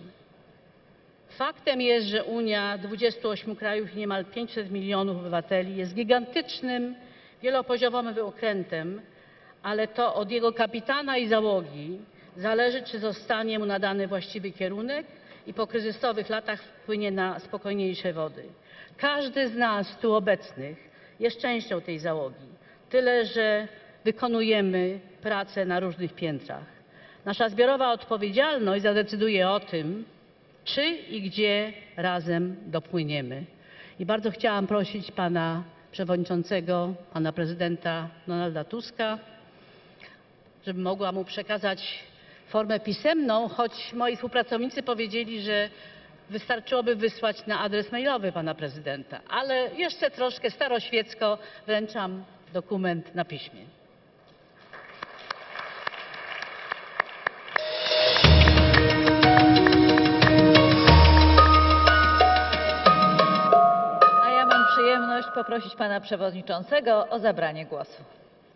Faktem jest, że Unia 28 krajów i niemal 500 milionów obywateli jest gigantycznym, wielopoziomowym okrętem, ale to od jego kapitana i załogi zależy, czy zostanie mu nadany właściwy kierunek i po kryzysowych latach wpłynie na spokojniejsze wody. Każdy z nas tu obecnych jest częścią tej załogi, tyle że wykonujemy pracę na różnych piętrach. Nasza zbiorowa odpowiedzialność zadecyduje o tym, czy i gdzie razem dopłyniemy. I bardzo chciałam prosić pana przewodniczącego, pana prezydenta Donalda Tuska, żebym mogła mu przekazać formę pisemną, choć moi współpracownicy powiedzieli, że wystarczyłoby wysłać na adres mailowy pana prezydenta. Ale jeszcze troszkę staroświecko wręczam dokument na piśmie. A ja mam przyjemność poprosić pana przewodniczącego o zabranie głosu.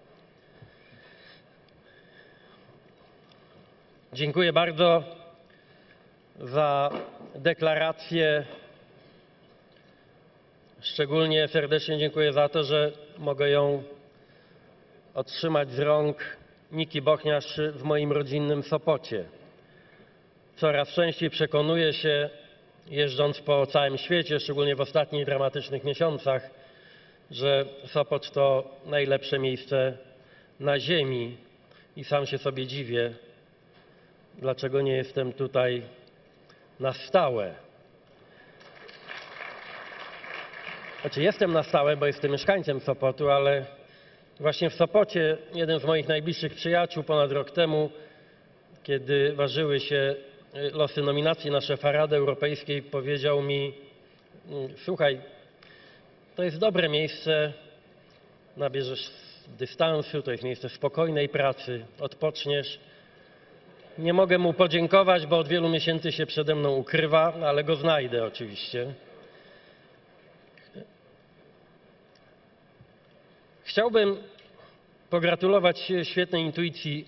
Dziękuję bardzo za deklarację. Szczególnie serdecznie dziękuję za to, że mogę ją otrzymać z rąk Niki Bochniarz w moim rodzinnym Sopocie. Coraz częściej przekonuję się, jeżdżąc po całym świecie, szczególnie w ostatnich dramatycznych miesiącach, że Sopot to najlepsze miejsce na ziemi i sam się sobie dziwię, dlaczego nie jestem tutaj na stałe. Znaczy jestem na stałe, bo jestem mieszkańcem Sopotu, ale właśnie w Sopocie jeden z moich najbliższych przyjaciół ponad rok temu, kiedy ważyły się losy nominacji na szefa Rady Europejskiej, powiedział mi: słuchaj, to jest dobre miejsce, nabierzesz dystansu, to jest miejsce spokojnej pracy, odpoczniesz. Nie mogę mu podziękować, bo od wielu miesięcy się przede mną ukrywa, ale go znajdę oczywiście. Chciałbym pogratulować świetnej intuicji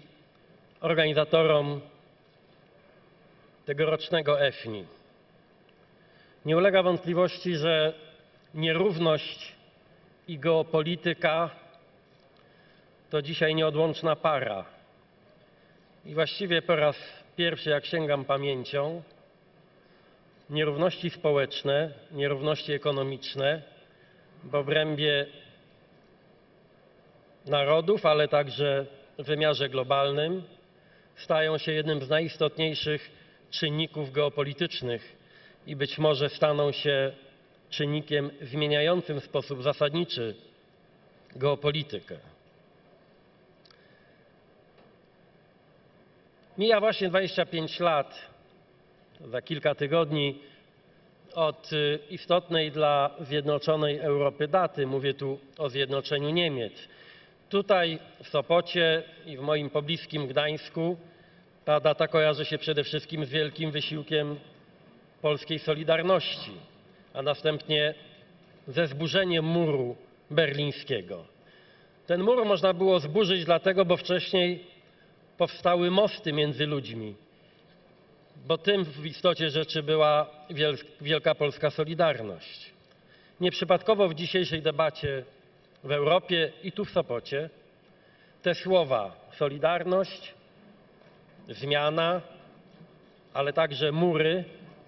organizatorom tegorocznego EFNI. Nie ulega wątpliwości, że nierówność i geopolityka to dzisiaj nieodłączna para. I właściwie po raz pierwszy, jak sięgam pamięcią, nierówności społeczne, nierówności ekonomiczne w obrębie narodów, ale także w wymiarze globalnym stają się jednym z najistotniejszych czynników geopolitycznych i być może staną się czynnikiem zmieniającym w sposób zasadniczy geopolitykę. Mija właśnie 25 lat, za kilka tygodni, od istotnej dla zjednoczonej Europy daty. Mówię tu o zjednoczeniu Niemiec. Tutaj w Sopocie i w moim pobliskim Gdańsku ta data kojarzy się przede wszystkim z wielkim wysiłkiem polskiej Solidarności, a następnie ze zburzeniem muru berlińskiego. Ten mur można było zburzyć dlatego, bo wcześniej powstały mosty między ludźmi, bo tym w istocie rzeczy była wielka polska Solidarność. Nieprzypadkowo w dzisiejszej debacie w Europie i tu w Sopocie te słowa solidarność, zmiana, ale także mury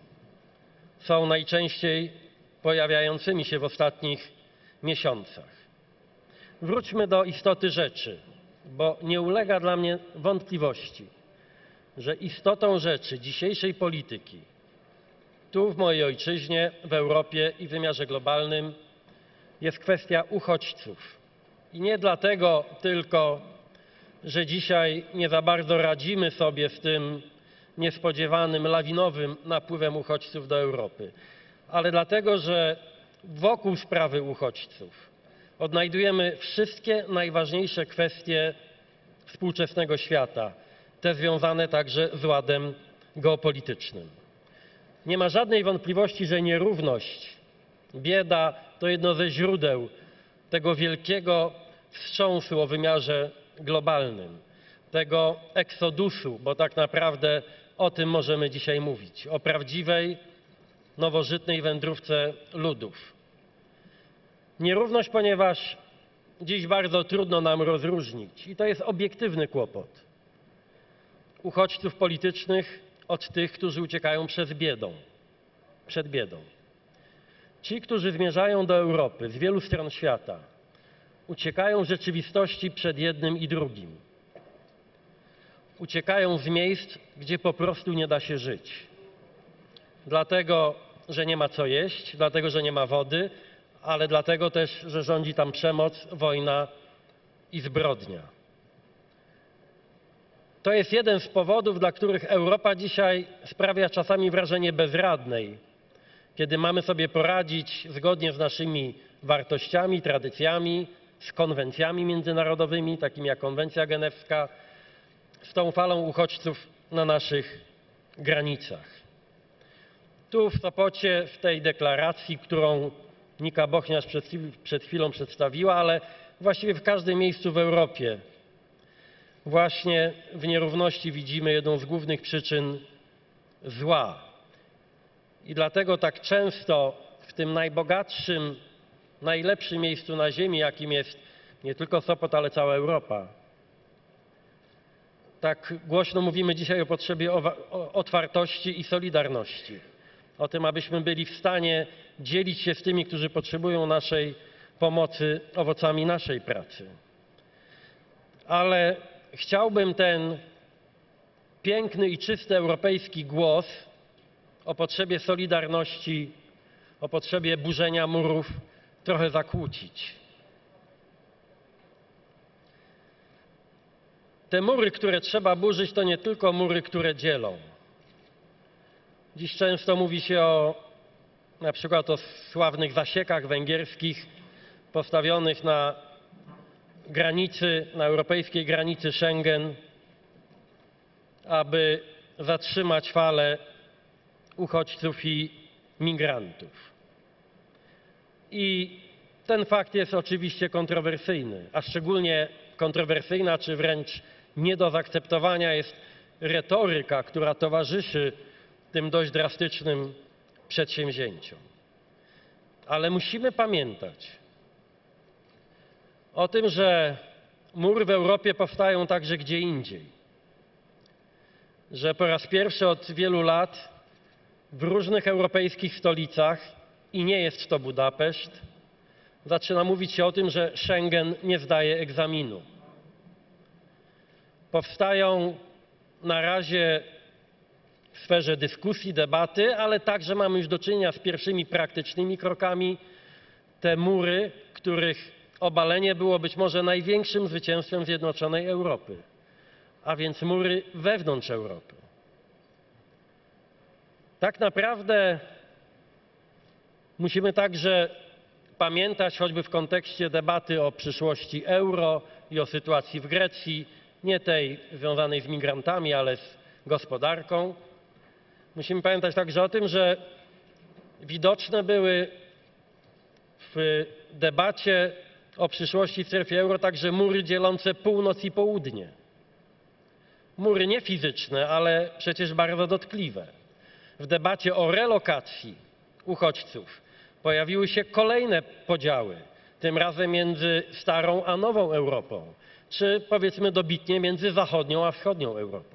są najczęściej pojawiającymi się w ostatnich miesiącach. Wróćmy do istoty rzeczy, bo nie ulega dla mnie wątpliwości, że istotą rzeczy dzisiejszej polityki tu w mojej ojczyźnie, w Europie i w wymiarze globalnym jest kwestia uchodźców. I nie dlatego tylko, że dzisiaj nie za bardzo radzimy sobie z tym niespodziewanym, lawinowym napływem uchodźców do Europy, ale dlatego, że wokół sprawy uchodźców odnajdujemy wszystkie najważniejsze kwestie współczesnego świata, te związane także z ładem geopolitycznym. Nie ma żadnej wątpliwości, że nierówność, bieda to jedno ze źródeł tego wielkiego wstrząsu o wymiarze globalnym, tego eksodusu, bo tak naprawdę o tym możemy dzisiaj mówić, o prawdziwej, nowożytnej wędrówce ludów. Nierówność, ponieważ dziś bardzo trudno nam rozróżnić, i to jest obiektywny kłopot, uchodźców politycznych od tych, którzy uciekają przed biedą. Ci, którzy zmierzają do Europy z wielu stron świata, uciekają w rzeczywistości przed jednym i drugim. Uciekają z miejsc, gdzie po prostu nie da się żyć. Dlatego, że nie ma co jeść, dlatego, że nie ma wody, ale dlatego też, że rządzi tam przemoc, wojna i zbrodnia. To jest jeden z powodów, dla których Europa dzisiaj sprawia czasami wrażenie bezradnej, kiedy mamy sobie poradzić zgodnie z naszymi wartościami, tradycjami, z konwencjami międzynarodowymi, takimi jak konwencja genewska, z tą falą uchodźców na naszych granicach. Tu w Sopocie, w tej deklaracji, którą Nika Bochniarz przed chwilą przedstawiła, ale właściwie w każdym miejscu w Europie, właśnie w nierówności widzimy jedną z głównych przyczyn zła. I dlatego tak często w tym najbogatszym, najlepszym miejscu na ziemi, jakim jest nie tylko Sopot, ale cała Europa, tak głośno mówimy dzisiaj o potrzebie otwartości i solidarności. O tym, abyśmy byli w stanie dzielić się z tymi, którzy potrzebują naszej pomocy, owocami naszej pracy. Ale chciałbym ten piękny i czysty europejski głos o potrzebie solidarności, o potrzebie burzenia murów trochę zakłócić. Te mury, które trzeba burzyć, to nie tylko mury, które dzielą. Dziś często mówi się na przykład o sławnych zasiekach węgierskich postawionych na granicy, na europejskiej granicy Schengen, aby zatrzymać falę uchodźców i migrantów. I ten fakt jest oczywiście kontrowersyjny, a szczególnie kontrowersyjna, czy wręcz nie do zaakceptowania jest retoryka, która towarzyszy tym dość drastycznym przedsięwzięciom. Ale musimy pamiętać o tym, że mury w Europie powstają także gdzie indziej. Że po raz pierwszy od wielu lat w różnych europejskich stolicach, i nie jest to Budapeszt, zaczyna mówić się o tym, że Schengen nie zdaje egzaminu. Powstają na razie w sferze dyskusji, debaty, ale także mamy już do czynienia z pierwszymi praktycznymi krokami te mury, których obalenie było być może największym zwycięstwem zjednoczonej Europy, a więc mury wewnątrz Europy. Tak naprawdę musimy także pamiętać, choćby w kontekście debaty o przyszłości euro i o sytuacji w Grecji, nie tej związanej z migrantami, ale z gospodarką. Musimy pamiętać także o tym, że widoczne były w debacie o przyszłości strefy euro także mury dzielące północ i południe. Mury nie fizyczne, ale przecież bardzo dotkliwe. W debacie o relokacji uchodźców pojawiły się kolejne podziały, tym razem między starą a nową Europą, czy powiedzmy dobitnie między zachodnią a wschodnią Europą.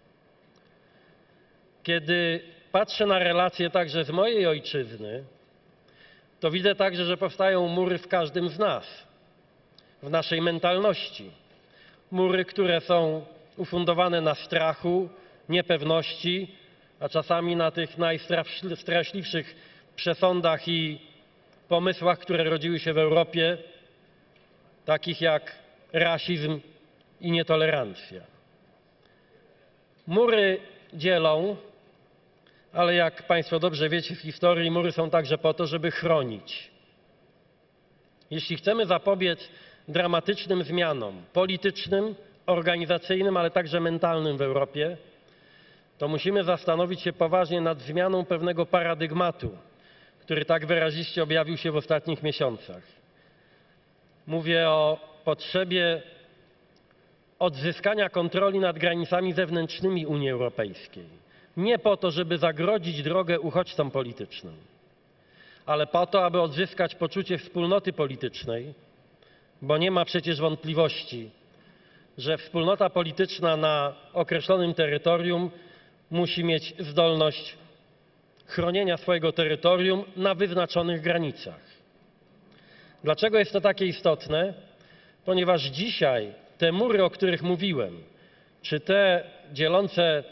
Kiedy patrzę na relacje także z mojej ojczyzny, to widzę także, że powstają mury w każdym z nas, w naszej mentalności. Mury, które są ufundowane na strachu, niepewności, a czasami na tych najstraszliwszych przesądach i pomysłach, które rodziły się w Europie, takich jak rasizm i nietolerancja. Mury dzielą, ale jak Państwo dobrze wiecie z historii, mury są także po to, żeby chronić. Jeśli chcemy zapobiec dramatycznym zmianom politycznym, organizacyjnym, ale także mentalnym w Europie, to musimy zastanowić się poważnie nad zmianą pewnego paradygmatu, który tak wyraziście objawił się w ostatnich miesiącach. Mówię o potrzebie odzyskania kontroli nad granicami zewnętrznymi Unii Europejskiej. Nie po to, żeby zagrodzić drogę uchodźcom politycznym, ale po to, aby odzyskać poczucie wspólnoty politycznej, bo nie ma przecież wątpliwości, że wspólnota polityczna na określonym terytorium musi mieć zdolność chronienia swojego terytorium na wyznaczonych granicach. Dlaczego jest to takie istotne? Ponieważ dzisiaj te mury, o których mówiłem, czy te dzielące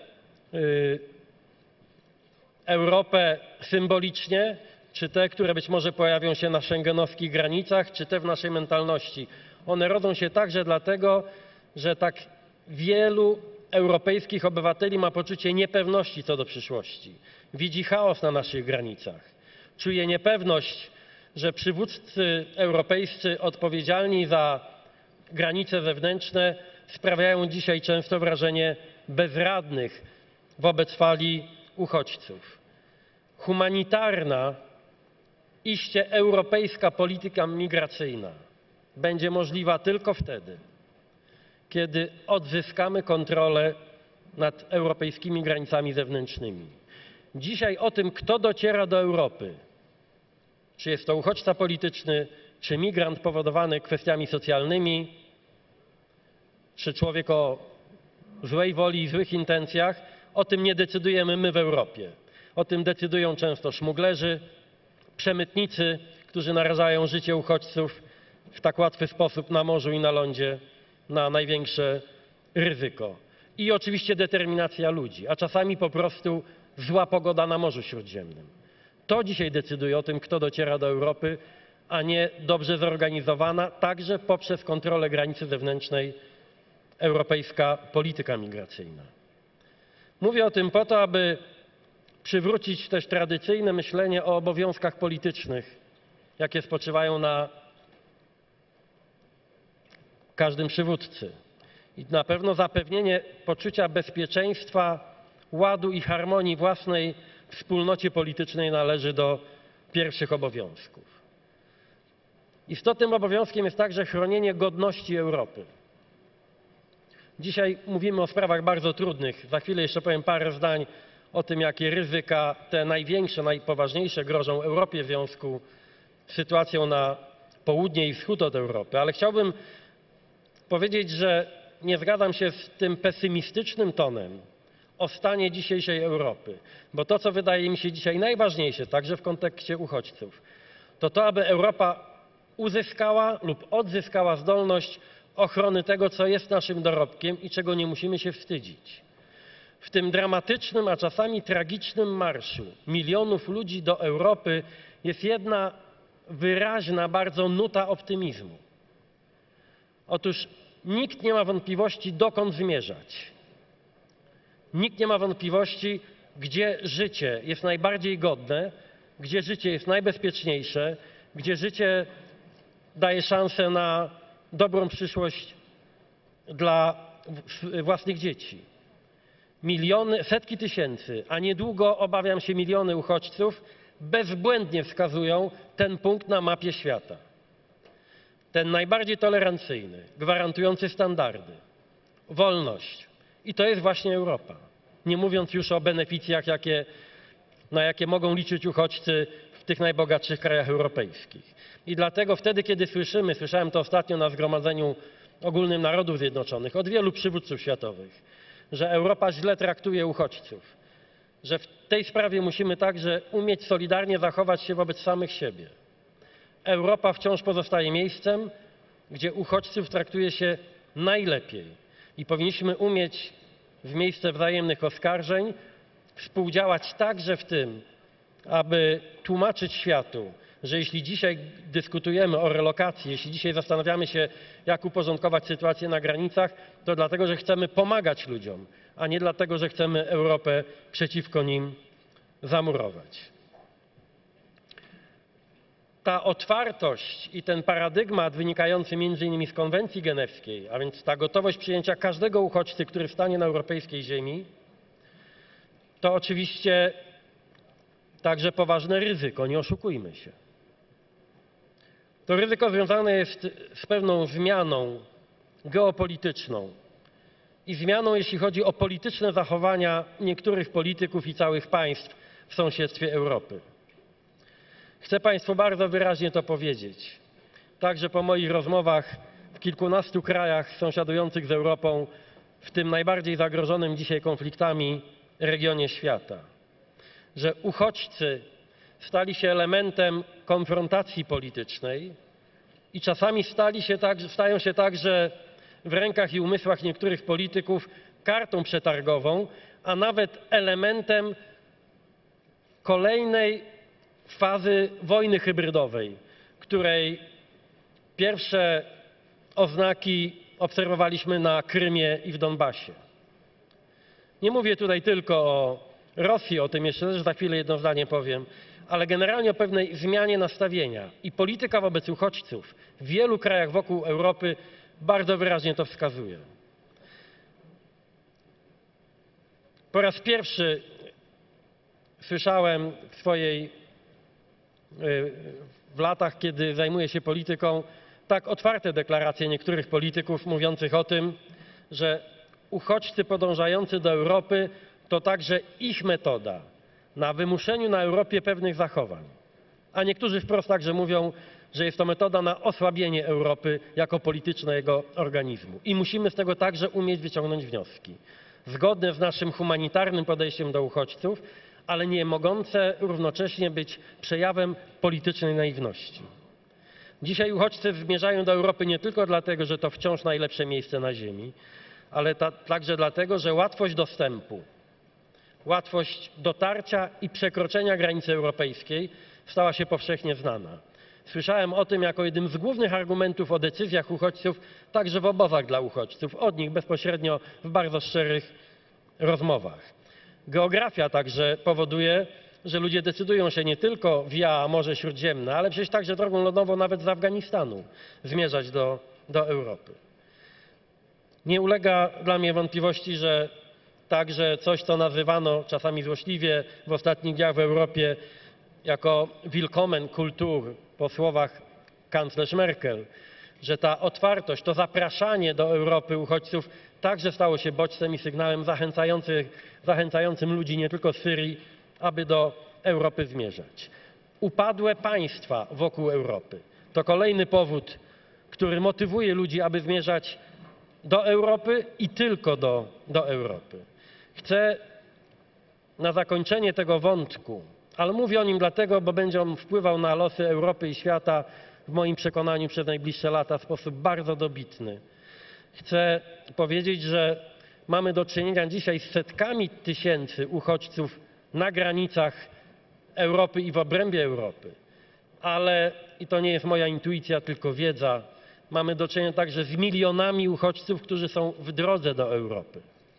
Europę symbolicznie, czy te, które być może pojawią się na schengenowskich granicach, czy te w naszej mentalności, one rodzą się także dlatego, że tak wielu europejskich obywateli ma poczucie niepewności co do przyszłości. Widzi chaos na naszych granicach. Czuje niepewność, że przywódcy europejscy odpowiedzialni za granice zewnętrzne sprawiają dzisiaj często wrażenie bezradnych wobec fali uchodźców. Humanitarna, iście europejska polityka migracyjna będzie możliwa tylko wtedy, kiedy odzyskamy kontrolę nad europejskimi granicami zewnętrznymi. Dzisiaj o tym, kto dociera do Europy, czy jest to uchodźca polityczny, czy migrant powodowany kwestiami socjalnymi, czy człowiek o złej woli i złych intencjach, o tym nie decydujemy my w Europie. O tym decydują często szmuglerzy, przemytnicy, którzy narażają życie uchodźców w tak łatwy sposób na morzu i na lądzie na największe ryzyko. I oczywiście determinacja ludzi, a czasami po prostu zła pogoda na Morzu Śródziemnym. To dzisiaj decyduje o tym, kto dociera do Europy, a nie dobrze zorganizowana, także poprzez kontrolę granicy zewnętrznej, europejska polityka migracyjna. Mówię o tym po to, aby przywrócić też tradycyjne myślenie o obowiązkach politycznych, jakie spoczywają na każdym przywódcy. I na pewno zapewnienie poczucia bezpieczeństwa, ładu i harmonii własnej wspólnocie politycznej należy do pierwszych obowiązków. Istotnym obowiązkiem jest także chronienie godności Europy. Dzisiaj mówimy o sprawach bardzo trudnych. Za chwilę jeszcze powiem parę zdań o tym, jakie ryzyka, te największe, najpoważniejsze grożą Europie w związku z sytuacją na południe i wschód od Europy. Ale chciałbym powiedzieć, że nie zgadzam się z tym pesymistycznym tonem o stanie dzisiejszej Europy, bo to, co wydaje mi się dzisiaj najważniejsze, także w kontekście uchodźców, to, aby Europa uzyskała lub odzyskała zdolność ochrony tego, co jest naszym dorobkiem i czego nie musimy się wstydzić. W tym dramatycznym, a czasami tragicznym marszu milionów ludzi do Europy jest jedna wyraźna bardzo nuta optymizmu. Otóż nikt nie ma wątpliwości, dokąd zmierzać. Nikt nie ma wątpliwości, gdzie życie jest najbardziej godne, gdzie życie jest najbezpieczniejsze, gdzie życie daje szansę na dobrą przyszłość dla własnych dzieci. Miliony, setki tysięcy, a niedługo, obawiam się, miliony uchodźców bezbłędnie wskazują ten punkt na mapie świata. Ten najbardziej tolerancyjny, gwarantujący standardy, wolność. I to jest właśnie Europa. Nie mówiąc już o beneficjach, na jakie mogą liczyć uchodźcy w tych najbogatszych krajach europejskich. I dlatego wtedy, kiedy słyszałem to ostatnio na Zgromadzeniu Ogólnym Narodów Zjednoczonych od wielu przywódców światowych, że Europa źle traktuje uchodźców, że w tej sprawie musimy także umieć solidarnie zachować się wobec samych siebie. Europa wciąż pozostaje miejscem, gdzie uchodźców traktuje się najlepiej i powinniśmy umieć w miejsce wzajemnych oskarżeń współdziałać także w tym, aby tłumaczyć światu, że jeśli dzisiaj dyskutujemy o relokacji, jeśli dzisiaj zastanawiamy się, jak uporządkować sytuację na granicach, to dlatego, że chcemy pomagać ludziom, a nie dlatego, że chcemy Europę przeciwko nim zamurować. Ta otwartość i ten paradygmat wynikający m.in. z konwencji genewskiej, a więc ta gotowość przyjęcia każdego uchodźcy, który stanie na europejskiej ziemi, to oczywiście także poważne ryzyko, nie oszukujmy się. To ryzyko związane jest z pewną zmianą geopolityczną i zmianą, jeśli chodzi o polityczne zachowania niektórych polityków i całych państw w sąsiedztwie Europy. Chcę Państwu bardzo wyraźnie to powiedzieć. Także po moich rozmowach w kilkunastu krajach sąsiadujących z Europą, w tym najbardziej zagrożonym dzisiaj konfliktami regionie świata, że uchodźcy stali się elementem konfrontacji politycznej i czasami stają się także w rękach i umysłach niektórych polityków kartą przetargową, a nawet elementem kolejnej fazy wojny hybrydowej, której pierwsze oznaki obserwowaliśmy na Krymie i w Donbasie. Nie mówię tutaj tylko o Rosji, o tym jeszcze też za chwilę jedno zdanie powiem, ale generalnie o pewnej zmianie nastawienia. I polityka wobec uchodźców w wielu krajach wokół Europy bardzo wyraźnie to wskazuje. Po raz pierwszy słyszałem w latach, kiedy zajmuję się polityką, tak otwarte deklaracje niektórych polityków mówiących o tym, że uchodźcy podążający do Europy to także ich metoda na wymuszeniu na Europie pewnych zachowań. A niektórzy wprost także mówią, że jest to metoda na osłabienie Europy jako politycznego organizmu. I musimy z tego także umieć wyciągnąć wnioski. Zgodne z naszym humanitarnym podejściem do uchodźców, ale nie mogące równocześnie być przejawem politycznej naiwności. Dzisiaj uchodźcy zmierzają do Europy nie tylko dlatego, że to wciąż najlepsze miejsce na ziemi, ale także dlatego, że łatwość dostępu, łatwość dotarcia i przekroczenia granicy europejskiej stała się powszechnie znana. Słyszałem o tym jako jednym z głównych argumentów o decyzjach uchodźców, także w obozach dla uchodźców, od nich bezpośrednio w bardzo szczerych rozmowach. Geografia także powoduje, że ludzie decydują się nie tylko via Morze Śródziemne, ale przecież także drogą lądową nawet z Afganistanu zmierzać do Europy. Nie ulega dla mnie wątpliwości, że także coś, co nazywano czasami złośliwie w ostatnich dniach w Europie jako Willkommen Kultur po słowach kanclerz Merkel, że ta otwartość, to zapraszanie do Europy uchodźców także stało się bodźcem i sygnałem zachęcającym ludzi nie tylko z Syrii, aby do Europy zmierzać. Upadłe państwa wokół Europy to kolejny powód, który motywuje ludzi, aby zmierzać do Europy i tylko do Europy. Chcę na zakończenie tego wątku, ale mówię o nim dlatego, bo będzie on wpływał na losy Europy i świata w moim przekonaniu przez najbliższe lata w sposób bardzo dobitny. Chcę powiedzieć, że mamy do czynienia dzisiaj z setkami tysięcy uchodźców na granicach Europy i w obrębie Europy, ale, i to nie jest moja intuicja, tylko wiedza, mamy do czynienia także z milionami uchodźców, którzy są w drodze do Europy.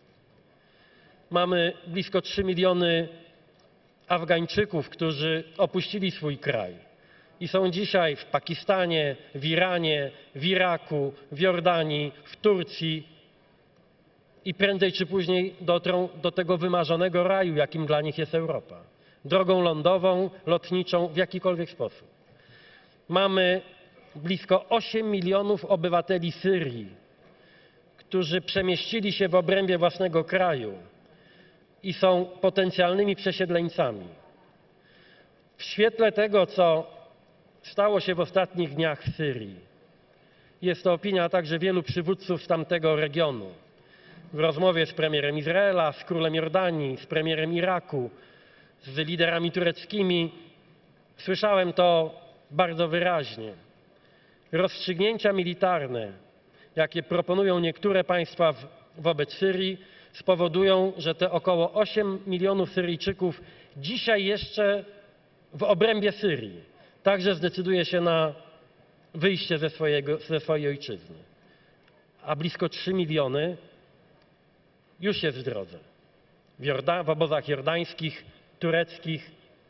Mamy blisko 3 miliony Afgańczyków, którzy opuścili swój kraj i są dzisiaj w Pakistanie, w Iranie, w Iraku, w Jordanii, w Turcji i prędzej czy później dotrą do tego wymarzonego raju, jakim dla nich jest Europa. Drogą lądową, lotniczą, w jakikolwiek sposób. Mamy blisko 8 milionów obywateli Syrii, którzy przemieścili się w obrębie własnego kraju i są potencjalnymi przesiedleńcami. W świetle tego, co stało się w ostatnich dniach w Syrii, jest to opinia także wielu przywódców z tamtego regionu. W rozmowie z premierem Izraela, z królem Jordanii, z premierem Iraku, z liderami tureckimi słyszałem to bardzo wyraźnie. Rozstrzygnięcia militarne, jakie proponują niektóre państwa wobec Syrii, spowodują, że te około 8 milionów Syryjczyków dzisiaj jeszcze w obrębie Syrii także zdecyduje się na wyjście ze swojej ojczyzny. A blisko 3 miliony już jest w drodze. W obozach jordańskich, tureckich,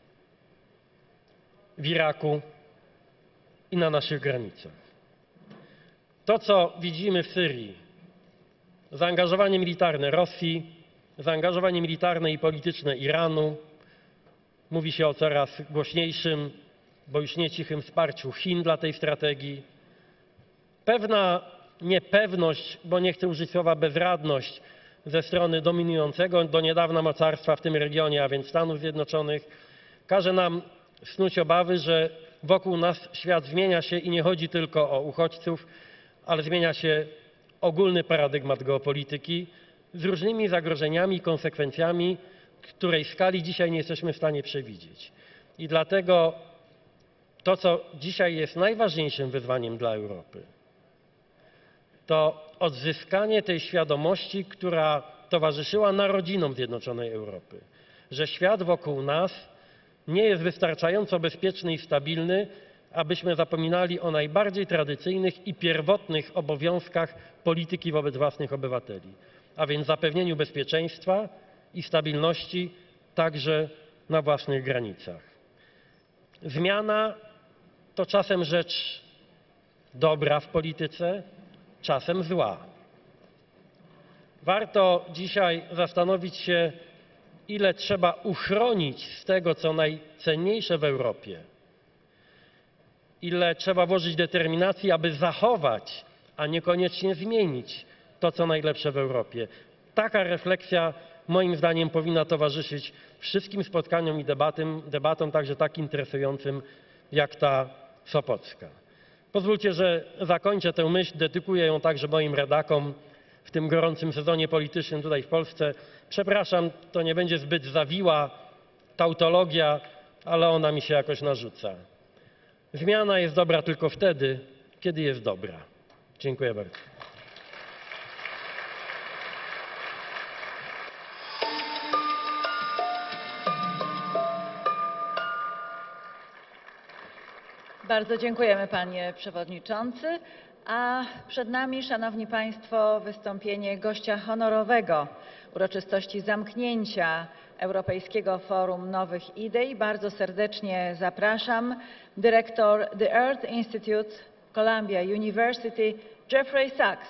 w Iraku i na naszych granicach. To, co widzimy w Syrii, zaangażowanie militarne Rosji, zaangażowanie militarne i polityczne Iranu, mówi się o coraz głośniejszym, bo już nie cichym wsparciu Chin dla tej strategii. Pewna niepewność, bo nie chcę użyć słowa bezradność, ze strony dominującego do niedawna mocarstwa w tym regionie, a więc Stanów Zjednoczonych, każe nam snuć obawy, że wokół nas świat zmienia się i nie chodzi tylko o uchodźców, ale zmienia się ogólny paradygmat geopolityki z różnymi zagrożeniami i konsekwencjami, której skali dzisiaj nie jesteśmy w stanie przewidzieć. I dlatego to, co dzisiaj jest najważniejszym wyzwaniem dla Europy, to odzyskanie tej świadomości, która towarzyszyła narodzinom Zjednoczonej Europy, że świat wokół nas nie jest wystarczająco bezpieczny i stabilny, abyśmy zapominali o najbardziej tradycyjnych i pierwotnych obowiązkach polityki wobec własnych obywateli, a więc zapewnieniu bezpieczeństwa i stabilności także na własnych granicach. Zmiana to czasem rzecz dobra w polityce, czasem zła. Warto dzisiaj zastanowić się, ile trzeba uchronić z tego, co najcenniejsze w Europie. Ile trzeba włożyć determinacji, aby zachować, a niekoniecznie zmienić to, co najlepsze w Europie. Taka refleksja moim zdaniem powinna towarzyszyć wszystkim spotkaniom i debatom, także tak interesującym jak ta sopocka. Pozwólcie, że zakończę tę myśl, dedykuję ją także moim rodakom w tym gorącym sezonie politycznym tutaj w Polsce. Przepraszam, to nie będzie zbyt zawiła tautologia, ale ona mi się jakoś narzuca. Zmiana jest dobra tylko wtedy, kiedy jest dobra. Dziękuję bardzo. Bardzo dziękujemy, panie przewodniczący. A przed nami, szanowni państwo, wystąpienie gościa honorowego uroczystości zamknięcia Europejskiego Forum Nowych Idei. Bardzo serdecznie zapraszam dyrektor The Earth Institute, Columbia University, Jeffrey Sachs.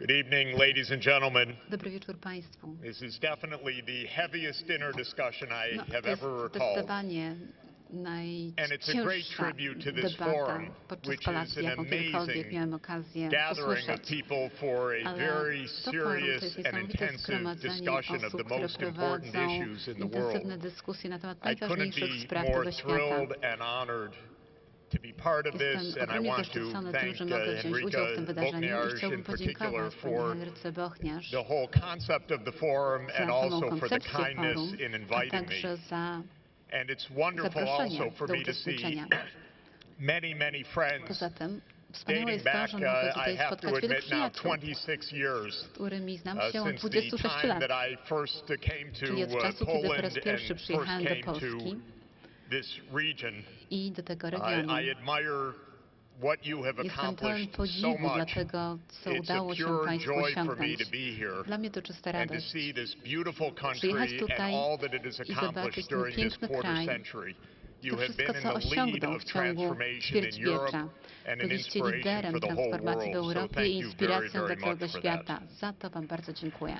Good evening, ladies and gentlemen. Dobry wieczór Państwu. This is definitely the heaviest dinner discussion I have To jest ever recalled. zdecydowanie najcięższa debata podczas kolacji, jaką kiedykolwiek miałem okazję gathering of usłyszeć. people for a Ale very to forum to jest serious and niesamowite intensive zgromadzenie discussion of osób, the które most important prowadzą issues in the world. intensywne dyskusje na temat I couldn't najważniejszych spraw be more tego świata. thrilled and honored to be part of this, Jestem and I ogromnie want to zaszczycony tym, thank że mogę wziąć udział w tym Henryka wydarzeniu i Bochniarz chciałbym in particular podziękować pani for Henryce Bochniarz the whole concept of the forum za and samą also for the koncepcję kindness forum, in a inviting me. także za And it's wonderful zaproszenie also for do me to see uczestniczenia. many friends Poza tym wspaniałe dating jest to, back, że mogę I tutaj have to spotkać wielu admit now, przyjaciół, 26 years z którymi znam się od since the 26 time lat, that I first came czyli od to czasu, kiedy po raz Poland pierwszy and first przyjechałem do came to Polski this region. i do tego regionu. I admire what you have Jestem pełen accomplished so podziwu dla much. tego, co It's a udało się pure Państwu joy for me osiągnąć. to be here Dla mnie to czysta and to radość. see this beautiful Przyjechać country and tutaj all that it has i zobaczyć accomplished ten during this piękny quarter kraj, century. You to have been wszystko, in co the lead osiągnął of w ciągu transformation in Europe ćwierćwiecza. and an Byliście inspiration liderem for the whole transformacji w world. So Europie thank i you inspiracją very dla całego much for that. świata. Za to Wam bardzo dziękuję.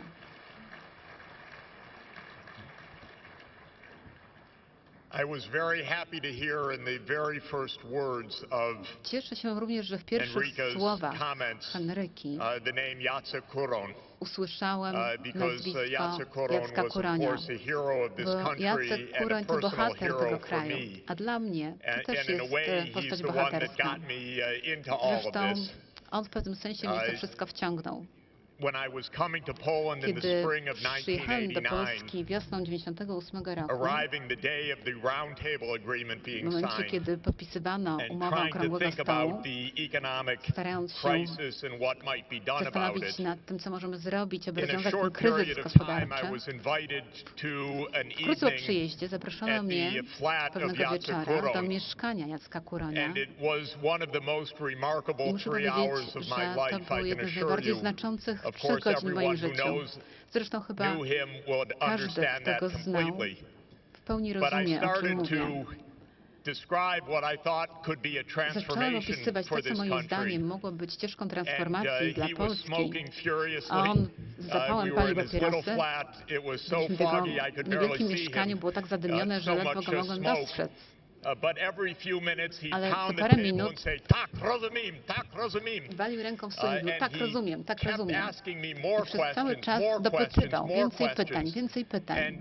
I was very happy to hear in the very first words of Cieszę się również, że w pierwszych Enrique's słowach comments Henryki the name Jacek Kuron, usłyszałem because nazwisko Jacek Kuron Jacka was of Kuronia, course a hero of this bo country Jacek and a Kuroń to personal bohater hero tego for kraju, me. a dla mnie to też And in a jest way he's postać the one that bohaterska. got me into all of Zresztą this. on w pewnym sensie mnie w to wszystko wciągnął. When I was coming to Poland in the Kiedy spring of przyjechałem do 1989, Polski wiosną 98 roku, arriving the day of the roundtable agreement w being momencie, signed, kiedy podpisywano and umowę trying to okrągłego think about stołu, the economic starając się crisis and what might be done about zastanowić it. się nad tym, co możemy zrobić, aby In a rozwiązać ten short kryzys period of time, gospodarczy. I was invited to an Wkrótce po evening przyjeździe zaproszono at mnie the flat of pewnego Jacek wieczora do Kuroń. mieszkania Jacka Kuronia. And it was one of the most I remarkable muszę 3 powiedzieć, hours of że my to life, było I can jedno z assure najbardziej you. znaczących Of 3 course, godzin w moim everyone who życiu. knows Zresztą chyba knew him would każdy, understand kto that go znał, completely. w pełni But I rozumie, o czym started mówię. to describe what I thought could be a Zacząłem transformation opisywać for to, co this moim country. zdaniem mogło być ścieżką And transformacji dla he was Polski. smoking furiously. A on z zapałem We were palił in his little papierosy. flat. It was so Byliśmy w jego foggy I could barely niewielkim see mieszkaniu, him. było tak zadymione, że So ledwo much go mogłem smoke. dostrzec. But every few minutes he Ale co pounded the parę table minut and said, tak, rozumiem, tak, rozumiem. walił ręką w stół i mówił, And tak he rozumiem, tak kept rozumiem. asking me more I przez cały questions, czas more dopytywał, questions, więcej more pytań, questions. więcej pytań. And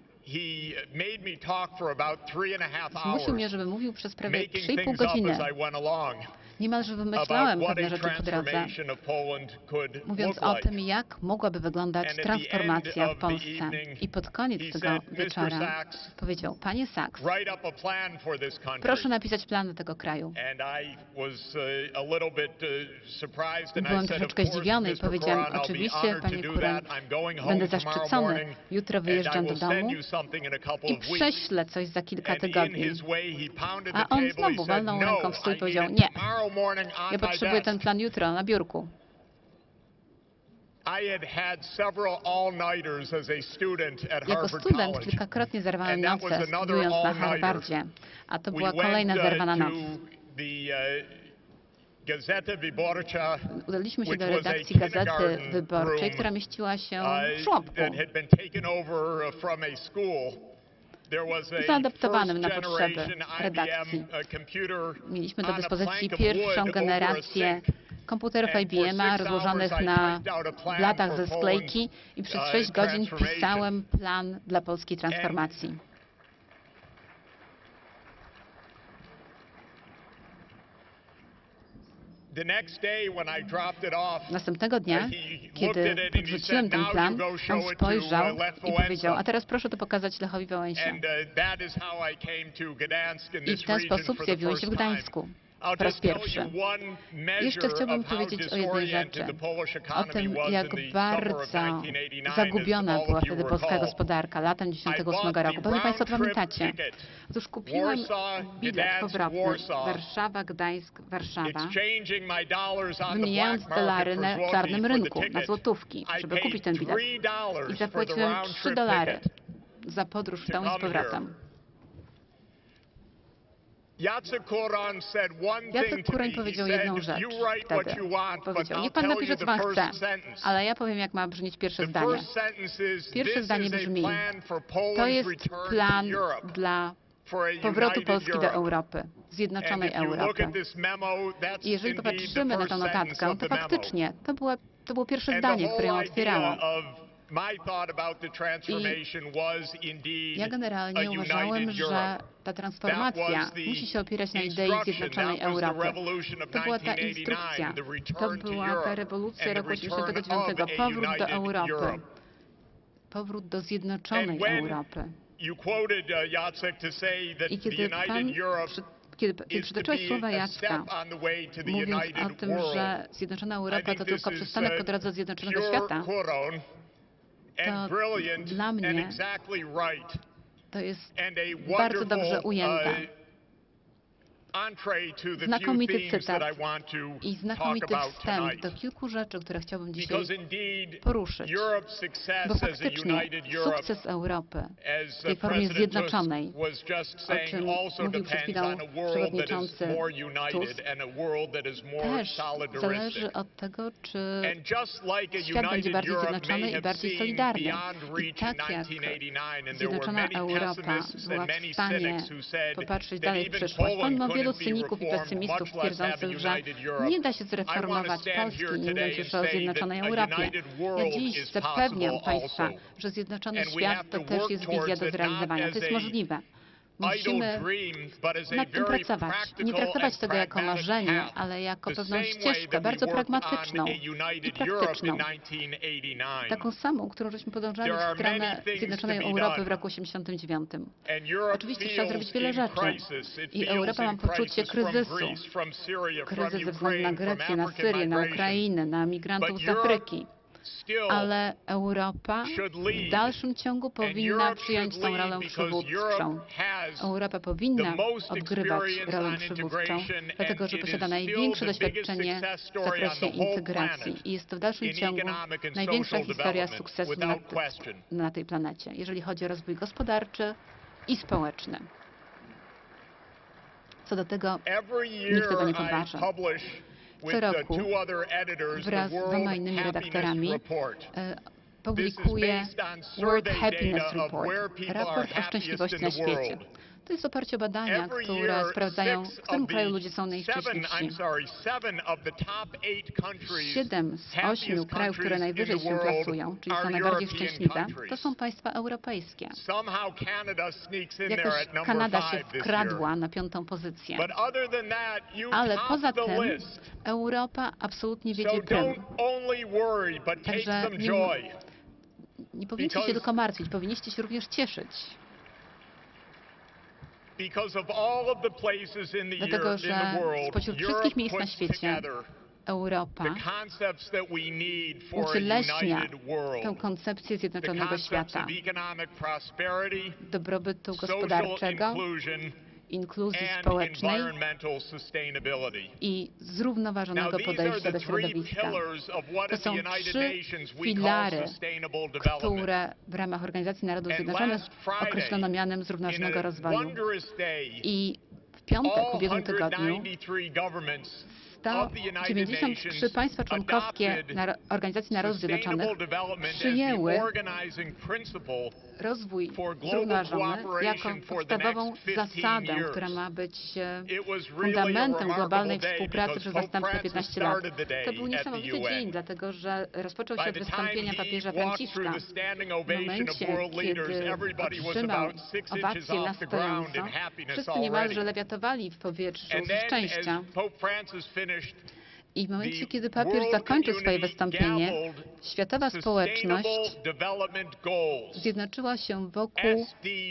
he made me talk for about 3.5 Zmusił mnie, hours, żebym mówił przez prawie making 3,5 things up godziny. as I went along, Niemalże about wymyślałem what pewne a rzeczy po drodze, transformation of Poland could mówiąc look o like. tym, jak mogłaby wyglądać And at the transformacja end w of the Polsce. evening, I pod koniec he tego said, "Mr. wieczora Sachs, powiedział, panie Sachs, write up a plan for this country." proszę napisać plan do tego kraju. And I was a little bit surprised, and Byłem I said, "Of troszeczkę course, zdziwiony i Mr. powiedziałem, Kuron, I'll be oczywiście, honored to panie do Kuron, that. I'm going home będę tomorrow zaszczycony. morning, Jutro and I wyjeżdżam do will send domu you something in a couple i of weeks." prześlę coś za kilka And in tygodni. his way, he pounded A the on table. He znowu said, walnął "No, ręką w stół i I powiedział, need nie, it tomorrow morning on ja my potrzebuję desk." ten plan jutro na biurku. I had had several all-nighters as a student at Jako Harvard student College. kilkakrotnie zerwałem And that noce, was another studiując na all-nighter. Harvardzie, a to We była went kolejna zerwana to noc. the Gazeta Wyborcza, Udaliśmy się which do was a redakcji Gazety kindergarten Wyborczej, room, która mieściła się w żłobku, that had been taken over from a school. There was a zaadaptowanym na first potrzeby generation redakcji. IBM computer Mieliśmy do on a dyspozycji plank of pierwszą wood over a generację sink. komputerów And for IBM-a 6 rozłożonych hours I na typed out a plan blatach for ze sklejki i przez 6 godzin transformation. pisałem plan dla polskiej transformacji. The next day when I dropped it off, Następnego dnia, he looked kiedy at it and he podrzuciłem said, ten "Now plan, you go on show it to spojrzał Lech i powiedział, Wałęsa." a teraz proszę to pokazać Lechowi Wałęsie. And that is how I came to Gdansk in I this w ten region sposób for the zjawiłem first się w time. Gdańsku I'll po raz just tell pierwszy. you one measure Jeszcze chciałbym of how powiedzieć o jednej disoriented rzeczy, the Polish o economy tym, was jak in the summer of bardzo 1989, zagubiona as all była of you wtedy polska recall. gospodarka latem I 1998 bought roku. the Pewnie Państwo round trip pamiętacie. ticket. Otóż kupiłem Warsaw, bilet Gdansk, powrotny Warsaw. Warszawa, Gdańsk, Warszawa, Exchanging my dollars on the wymieniając black market dolary for na zloty czarnym for the rynku, na ticket. złotówki, I żeby paid kupić ten bilet. $3 I for the zapłaciłem round $3 trip ticket. za podróż w to tą i z come powrotem. Jacek Kuroń powiedział jedną rzecz wtedy. Powiedział, niech pan napisze, co pan chce, ale ja powiem, jak ma brzmieć pierwsze zdanie. Pierwsze zdanie brzmi, to jest plan dla powrotu Polski do Europy, zjednoczonej Europy. I jeżeli popatrzymy na tę notatkę, to faktycznie to było pierwsze zdanie, które ją otwierało. I ja generalnie uważałem, że ta transformacja musi się opierać na idei zjednoczonej Europy. To była ta instrukcja, to była ta rewolucja roku 1989, powrót do Europy, powrót do zjednoczonej Europy. I kiedy kiedy przytoczyłeś słowa Jacka, mówiąc o tym, że zjednoczona Europa to tylko przystanek po drodze zjednoczonego świata, to dla mnie to jest bardzo dobrze ujęte. Znakomity cytat i znakomity wstęp do kilku rzeczy, które chciałbym dzisiaj poruszyć. Bo faktycznie sukces Europy w tej formie zjednoczonej, o czym mówił przed chwilą przewodniczący Tusk, też zależy od tego, czy świat będzie bardziej zjednoczony i bardziej solidarny. I tak jak zjednoczona Europa była w stanie popatrzeć dalej w przyszłość, pomimo wielu cyników i pesymistów twierdzących, że nie da się zreformować Polski, nie mówiąc już o zjednoczonej Europie. Ja dziś zapewniam Państwa, że zjednoczony świat to też jest wizja do zrealizowania. To jest możliwe. Musimy nad tym pracować. Nie traktować tego jako marzenie, ale jako pewną ścieżkę bardzo pragmatyczną i praktyczną. Taką samą, którą żeśmy podążali w stronę zjednoczonej Europy w roku 1989. Oczywiście trzeba zrobić wiele rzeczy i Europa ma poczucie kryzysu. Kryzys ze względu na Grecję, na Syrię, na Ukrainę, na migrantów z Afryki. Ale Europa w dalszym ciągu powinna przyjąć tą rolę przywódczą. Europa powinna odgrywać rolę przywódczą, dlatego że posiada największe doświadczenie w zakresie integracji i jest to w dalszym ciągu największa historia sukcesu na tej planecie, jeżeli chodzi o rozwój gospodarczy i społeczny. Co do tego nikt tego nie podważa. Co roku wraz z dwoma innymi redaktorami publikuje World Happiness Report, raport o szczęśliwości na świecie. To jest oparcie o badania, które sprawdzają, w którym kraju ludzie są najszczęśliwsi. 7 z 8 krajów, które najwyżej się plasują, czyli są najbardziej szczęśliwe, to są państwa europejskie. Jakoś Kanada się wkradła na 5. pozycję. Ale poza tym Europa absolutnie wiedzie prym. Także nie powinniście się tylko martwić, powinniście się również cieszyć. Dlatego, że spośród wszystkich miejsc na świecie Europa ucieleśnia tę koncepcję zjednoczonego świata, dobrobytu gospodarczego, inkluzji społecznej i zrównoważonego podejścia do środowiska. To są 3 filary, które w ramach Organizacji Narodów Zjednoczonych określono mianem zrównoważonego rozwoju. I w piątek, w ubiegłym tygodniu, 193 państwa członkowskie Organizacji Narodów Zjednoczonych przyjęły rozwój zrównoważony jako podstawową zasadę, która ma być fundamentem globalnej współpracy przez następne 15 lat. To był niesamowity dzień, dlatego że rozpoczął się od wystąpienia papieża Franciszka. W momencie, kiedy otrzymał owację na stojąco, wszyscy niemalże lewiatowali w powietrzu ze szczęścia. I w momencie, kiedy papież zakończył swoje wystąpienie, światowa społeczność zjednoczyła się wokół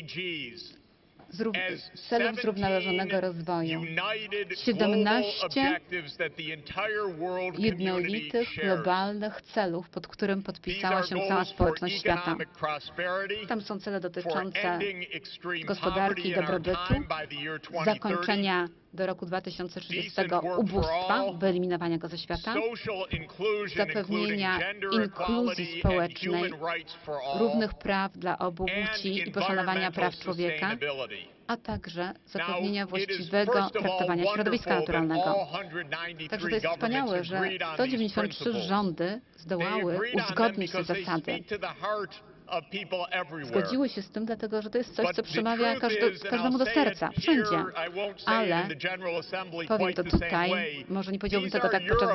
celów zrównoważonego rozwoju. 17 jednolitych, globalnych celów, pod którym podpisała się cała społeczność świata. Tam są cele dotyczące gospodarki i dobrobytu, zakończenia do roku 2030 ubóstwa, wyeliminowania go ze świata, zapewnienia inkluzji społecznej, równych praw dla obu płci i poszanowania praw człowieka a także zapewnienia właściwego traktowania środowiska naturalnego. Także to jest wspaniałe, że 193 rządy zdołały uzgodnić te zasady. Zgodziły się z tym, dlatego że to jest coś, co przemawia każdemu do serca, wszędzie. Ale powiem to tutaj, może nie powiedziałbym tego tak podczas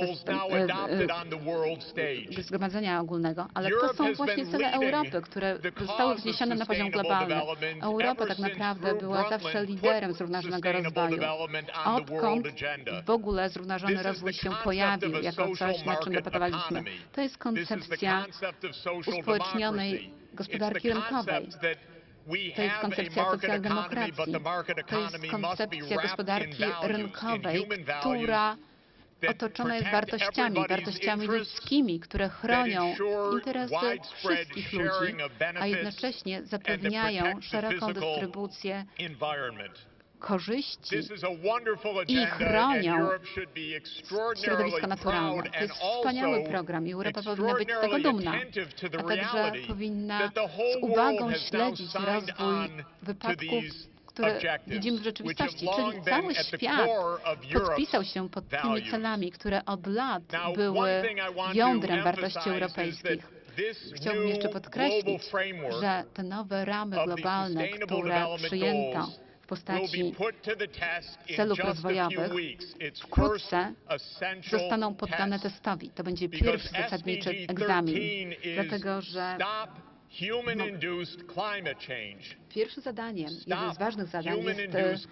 zgromadzenia ogólnego, ale to są właśnie cele Europy, które zostały wzniesione na poziom globalny. Europa tak naprawdę była zawsze liderem zrównoważonego rozwoju. Odkąd w ogóle zrównoważony rozwój się pojawił jako coś, nad czym debatowaliśmy. To jest koncepcja uspołecznionej gospodarki rynkowej. To jest koncepcja socjaldemokracji. To jest koncepcja gospodarki rynkowej, która otoczona jest wartościami ludzkimi, które chronią interesy wszystkich ludzi, a jednocześnie zapewniają szeroką dystrybucję korzyści i chronią środowisko naturalne. To jest wspaniały program i Europa powinna być z tego dumna, a także powinna z uwagą śledzić rozwój wypadków, które widzimy w rzeczywistości, czyli cały świat podpisał się pod tymi celami, które od lat były jądrem wartości europejskich. Chciałbym jeszcze podkreślić, że te nowe ramy globalne, które przyjęto w postaci celów rozwojowych, wkrótce zostaną poddane testowi. To będzie pierwszy zasadniczy egzamin, dlatego że pierwszym zadaniem, jednym z ważnych zadań jest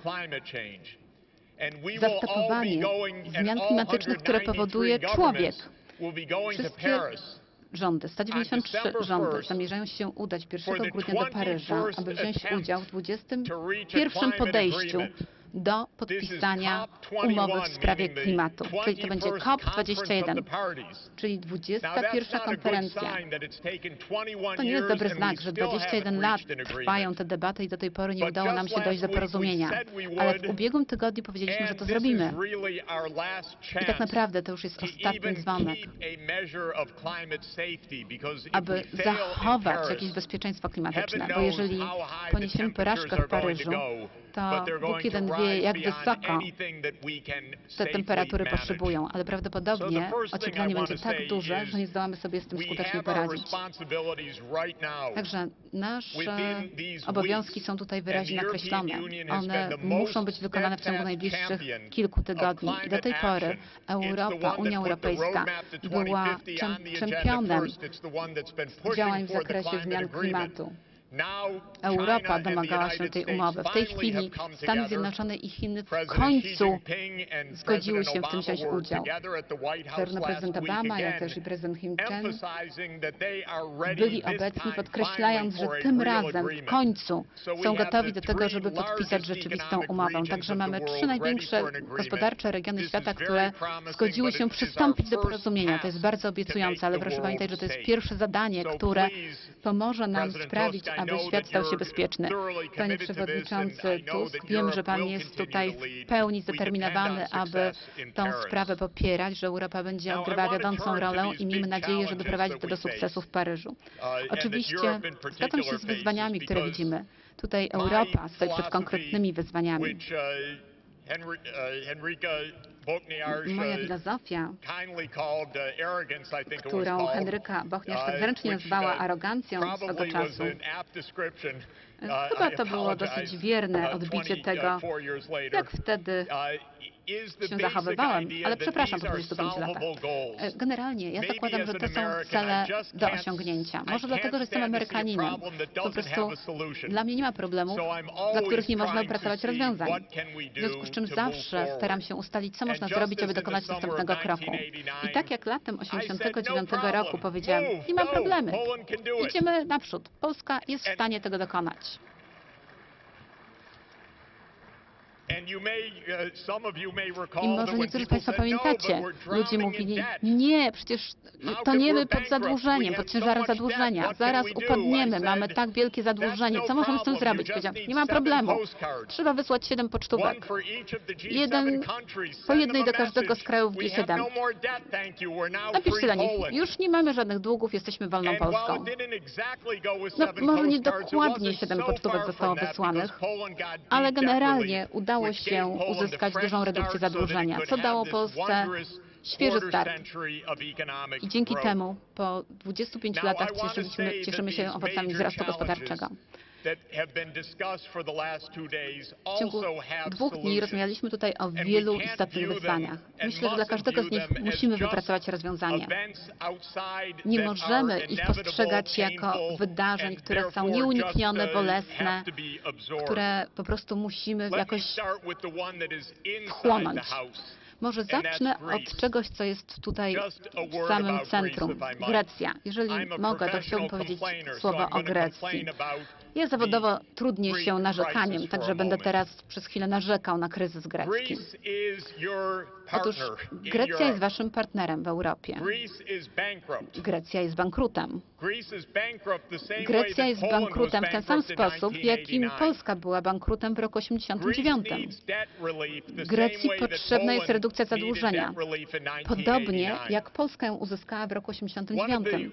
zastopowanie zmian klimatycznych, które powoduje człowiek. Wszystkie rządy, 193 rządy zamierzają się udać 1 grudnia do Paryża, aby wziąć udział w 21. podejściu do podpisania umowy w sprawie klimatu. Czyli to będzie COP21, czyli 21. konferencja. To nie jest dobry znak, że 21 lat trwają te debaty i do tej pory nie udało nam się dojść do porozumienia. Ale w ubiegłym tygodniu powiedzieliśmy, że to zrobimy. I tak naprawdę to już jest ostatni dzwonek, aby zachować jakieś bezpieczeństwo klimatyczne, bo jeżeli poniesiemy porażkę w Paryżu, to Bóg jeden wie, jak wysoko te temperatury potrzebują, ale prawdopodobnie ocieplenie będzie tak duże, że nie zdołamy sobie z tym skutecznie poradzić. Także nasze obowiązki są tutaj wyraźnie nakreślone. One muszą być wykonane w ciągu najbliższych kilku tygodni. I do tej pory Europa, Unia Europejska była czempionem działań w zakresie zmian klimatu. Europa domagała się tej umowy. W tej chwili Stany Zjednoczone i Chiny w końcu zgodziły się w tym wziąć udział. Zarówno prezydent Obama, jak też i prezydent Kim Chen byli obecni, podkreślając, że tym razem w końcu są gotowi do tego, żeby podpisać rzeczywistą umowę. Także mamy 3 największe gospodarcze regiony świata, które zgodziły się przystąpić do porozumienia. To jest bardzo obiecujące, ale proszę pamiętać, że to jest pierwsze zadanie, które pomoże nam sprawić, aby świat stał się bezpieczny. Panie Przewodniczący Tusk, wiem, że Pan jest tutaj w pełni zdeterminowany, aby tę sprawę popierać, że Europa będzie odgrywała wiodącą rolę i miejmy nadzieję, że doprowadzi to do sukcesu w Paryżu. Oczywiście zgadzam się z wyzwaniami, które widzimy. Tutaj Europa stoi przed konkretnymi wyzwaniami. Moja filozofia, którą Henryka Bochniarz tak zręcznie nazwała arogancją swego czasu, chyba to było dosyć wierne odbicie tego, jak wtedy się zachowywałem, ale przepraszam po 25 latach. Generalnie ja zakładam, że to są cele do osiągnięcia. Może dlatego, że jestem Amerykaninem. Po prostu dla mnie nie ma problemów, dla których nie można opracować rozwiązań. W związku z czym zawsze staram się ustalić, co można zrobić, aby dokonać następnego kroku. I tak jak latem 1989 roku powiedziałem, nie ma problemy, idziemy naprzód. Polska jest w stanie tego dokonać. I może niektórzy z Państwa pamiętacie, ludzie mówili, nie, przecież toniemy pod zadłużeniem, pod ciężarem zadłużenia, zaraz upadniemy, mamy tak wielkie zadłużenie, co możemy z tym zrobić? Powiedziałam, nie ma problemu, trzeba wysłać 7 pocztówek, po jednej do każdego z krajów G7. Napiszcie do nich, już nie mamy żadnych długów, jesteśmy wolną Polską. No, może nie dokładnie 7 pocztówek zostało wysłanych, ale generalnie udało się uzyskać dużą redukcję zadłużenia, co dało Polsce świeży start. I dzięki temu po 25 latach cieszymy się owocami wzrostu gospodarczego. W ciągu 2 dni rozmawialiśmy tutaj o wielu istotnych wyzwaniach. Myślę, że dla każdego z nich musimy wypracować rozwiązanie. Nie możemy ich postrzegać jako wydarzeń, które są nieuniknione, bolesne, które po prostu musimy jakoś wchłonąć. Może zacznę od czegoś, co jest tutaj w samym centrum. Grecja. Jeżeli mogę, to chciałbym powiedzieć słowo o Grecji. Ja zawodowo trudnię się narzekaniem, także będę teraz przez chwilę narzekał na kryzys grecki. Otóż Grecja jest waszym partnerem w Europie. Grecja jest bankrutem. Grecja jest bankrutem w ten sam sposób, w jakim Polska była bankrutem w roku 1989. Grecji potrzebna jest redukcja zadłużenia, podobnie jak Polska ją uzyskała w roku 1989.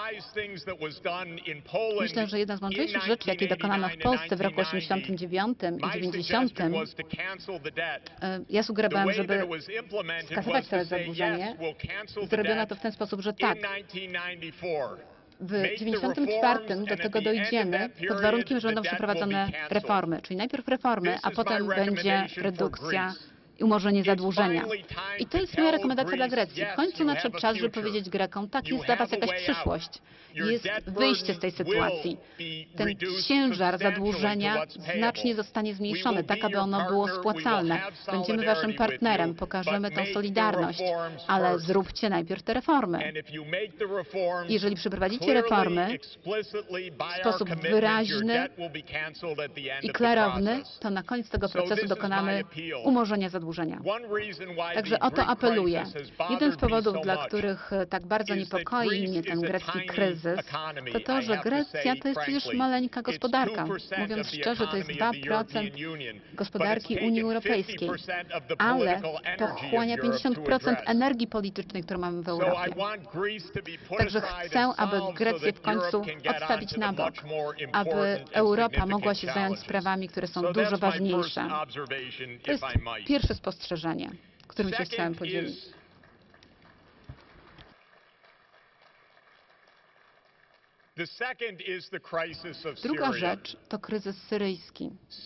Myślę, że jedna z mądrzejszych rzeczy, jakie dokonano w Polsce w roku 1989 i 1990, ja sugerowałem, żeby skasować to zadłużenie. Zrobiono to w ten sposób, że tak, w 1994 do tego dojdziemy pod warunkiem, że będą przeprowadzone reformy, czyli najpierw reformy, a potem będzie redukcja i umorzenie zadłużenia. I to jest moja rekomendacja dla Grecji. W końcu nadszedł czas, żeby powiedzieć Grekom, tak, jest dla was jakaś przyszłość, jest wyjście z tej sytuacji. Ten ciężar zadłużenia znacznie zostanie zmniejszony, tak aby ono było spłacalne. Będziemy waszym partnerem, pokażemy tę solidarność, ale zróbcie najpierw te reformy. Jeżeli przeprowadzicie reformy w sposób wyraźny i klarowny, to na koniec tego procesu dokonamy umorzenia zadłużenia. Także o to apeluję. Jeden z powodów, dla których tak bardzo niepokoi mnie ten grecki kryzys, to to, że Grecja to jest przecież maleńka gospodarka. Mówiąc szczerze, to jest 2% gospodarki Unii Europejskiej, ale pochłania 50% energii politycznej, którą mamy w Europie. Także chcę, aby Grecję w końcu odstawić na bok, aby Europa mogła się zająć sprawami, które są dużo ważniejsze. To jest pierwsze spostrzeżenie, którym się chciałem podzielić. Druga rzecz to kryzys syryjski.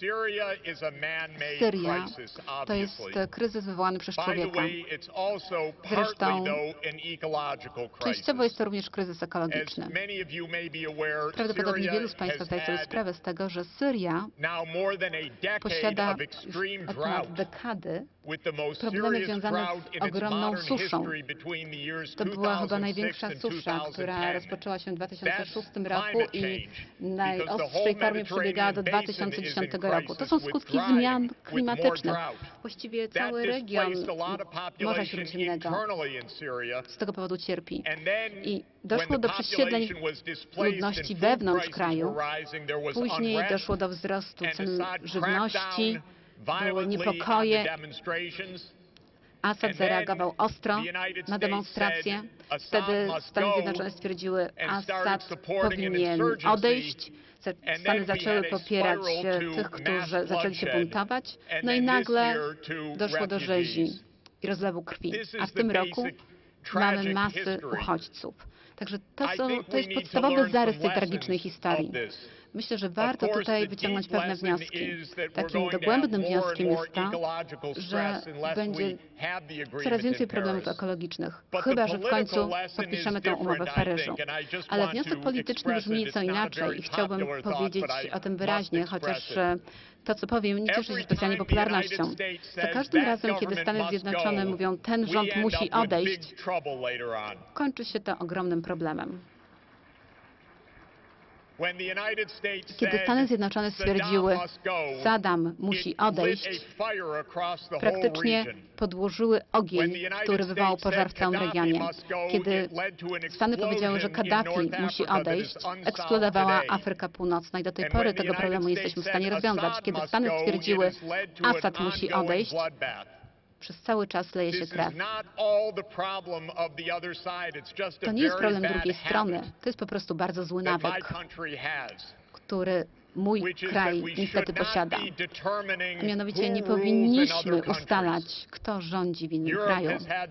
Syria to jest kryzys wywołany przez człowieka. Zresztą częściowo jest to również kryzys ekologiczny. Prawdopodobnie wielu z Państwa zdaje sobie sprawę z tego, że Syria posiada już od ponad dekady problemy związane z ogromną suszą. To była chyba największa susza, która rozpoczęła się w 2006 roku i w najostrzej formie przebiegała do 2010 roku. To są skutki zmian klimatycznych. Właściwie cały region Morza Śródziemnego z tego powodu cierpi. I doszło do przesiedleń ludności wewnątrz kraju. Później doszło do wzrostu cen żywności, były niepokoje. Assad zareagował ostro na demonstracje. Wtedy Stany Zjednoczone stwierdziły, Assad powinien odejść. Stany zaczęły popierać tych, którzy zaczęli się buntować. No i nagle doszło do rzezi i rozlewu krwi. A w tym roku mamy masy uchodźców. Także to jest podstawowy zarys tej tragicznej historii. Myślę, że warto tutaj wyciągnąć pewne wnioski. Takim dogłębnym wnioskiem jest to, że będzie coraz więcej problemów ekologicznych, chyba że w końcu podpiszemy tę umowę w Paryżu. Ale wniosek polityczny brzmi nieco inaczej i chciałbym powiedzieć o tym wyraźnie, chociaż to, co powiem, nie cieszy się specjalnie popularnością. Za każdym razem, kiedy Stany Zjednoczone mówią, ten rząd musi odejść, kończy się to ogromnym problemem. Kiedy Stany Zjednoczone stwierdziły, Saddam musi odejść, praktycznie podłożyły ogień, który wywołał pożar w całym regionie. Kiedy Stany powiedziały, że Kaddafi musi odejść, eksplodowała Afryka Północna i do tej pory tego problemu nie jesteśmy w stanie rozwiązać. Kiedy Stany stwierdziły, Assad musi odejść, przez cały czas leje się krew. To nie jest problem drugiej strony, to jest po prostu bardzo zły nawyk, który mój kraj niestety posiada. A mianowicie nie powinniśmy ustalać, kto rządzi w innym kraju.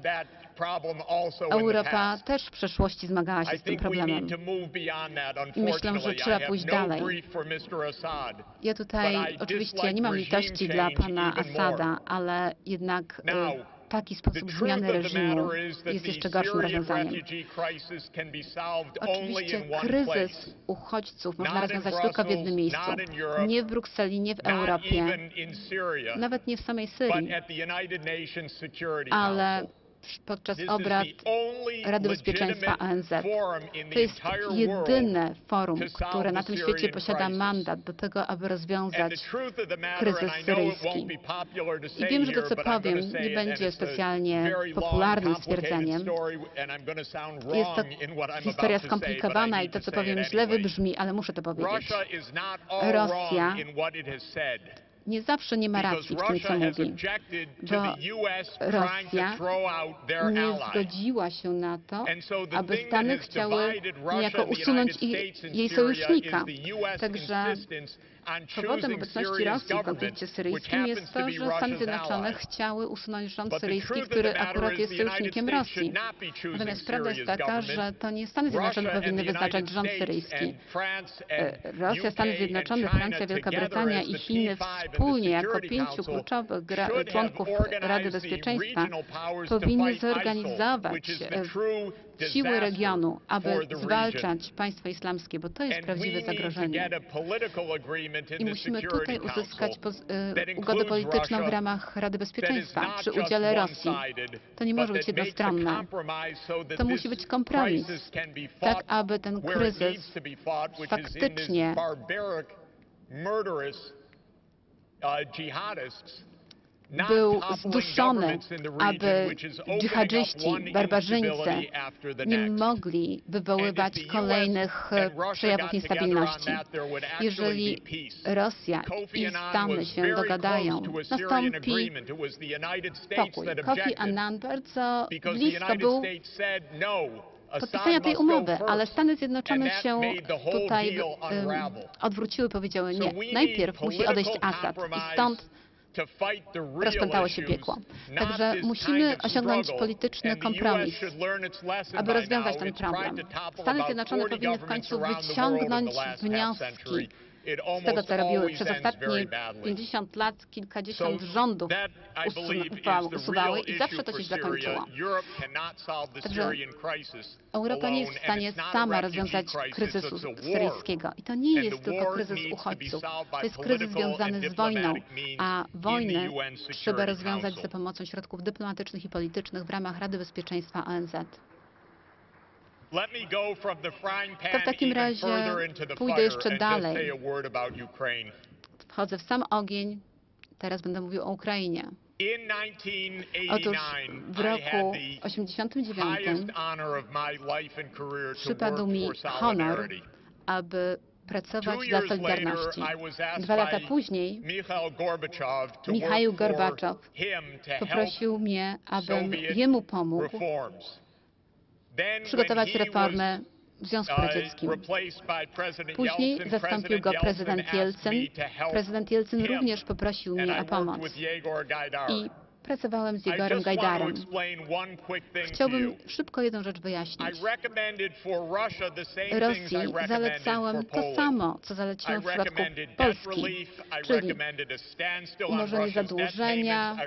Europa też w przeszłości zmagała się z tym problemem. I myślę, że trzeba pójść dalej. Ja tutaj oczywiście nie mam litości dla pana Assada, ale jednak taki sposób zmiany reżimu jest jeszcze gorszym rozwiązaniem. Oczywiście kryzys uchodźców można rozwiązać tylko w jednym miejscu. Nie w Brukseli, nie w Europie, nawet nie w samej Syrii, ale podczas obrad Rady Bezpieczeństwa ONZ. To jest jedyne forum, które na tym świecie posiada mandat do tego, aby rozwiązać kryzys syryjski. I wiem, że to, co powiem, nie będzie specjalnie popularnym stwierdzeniem. Jest to historia skomplikowana i to, co powiem, źle wybrzmi, ale muszę to powiedzieć. Rosja nie zawsze nie ma racji w tym, co mówi, bo Rosja nie zgodziła się na to, aby Stany chciały niejako usunąć jej sojusznika. Także powodem obecności Rosji w konflikcie syryjskim jest to, że Stany Zjednoczone chciały usunąć rząd syryjski, który akurat jest sojusznikiem Rosji. Natomiast prawda jest taka, że to nie Stany Zjednoczone powinny wyznaczać rząd syryjski. Rosja, Stany Zjednoczone, Francja, Wielka Brytania i Chiny wspólnie jako 5 kluczowych członków Rady Bezpieczeństwa powinny zorganizować siły regionu, aby zwalczać państwo islamskie, bo to jest prawdziwe zagrożenie. I musimy tutaj uzyskać ugodę polityczną w ramach Rady Bezpieczeństwa przy udziale Rosji. To nie może być jednostronne. To musi być kompromis, tak aby ten kryzys faktycznie był zduszony, aby dżihadzyści, barbarzyńcy nie mogli wywoływać kolejnych przejawów niestabilności. Jeżeli Rosja i Stany się dogadają, nastąpi pokój. Kofi Annan bardzo blisko był podpisania tej umowy, ale Stany Zjednoczone się tutaj odwróciły, powiedziały nie. Najpierw musi odejść Assad i stąd rozpętało się piekło. Także musimy osiągnąć polityczny kompromis, aby rozwiązać ten problem. Stany Zjednoczone powinny w końcu wyciągnąć wnioski z tego, co robiły przez ostatnie 50 lat, kilkadziesiąt rządów usuwały i zawsze to się źle kończyło. Także Europa nie jest w stanie sama rozwiązać kryzysu syryjskiego. I to nie jest tylko kryzys uchodźców. To jest kryzys związany z wojną, a wojnę trzeba rozwiązać za pomocą środków dyplomatycznych i politycznych w ramach Rady Bezpieczeństwa ONZ. To w takim razie pójdę jeszcze dalej. Wchodzę w sam ogień. Teraz będę mówił o Ukrainie. Otóż w roku 1989 przypadł mi honor, aby pracować dla Solidarności. 2 lata później Michaił Gorbaczow poprosił mnie, abym jemu pomógł przygotować reformę w Związku Radzieckim. Później zastąpił go prezydent Jelcyn. Prezydent Jelcyn również poprosił mnie o pomoc. I pracowałem z Jegorem Gajdarem. Chciałbym szybko jedną rzecz wyjaśnić. Rosji zalecałem to samo, co zaleciłem w przypadku Polski, czyli umorzenie zadłużenia,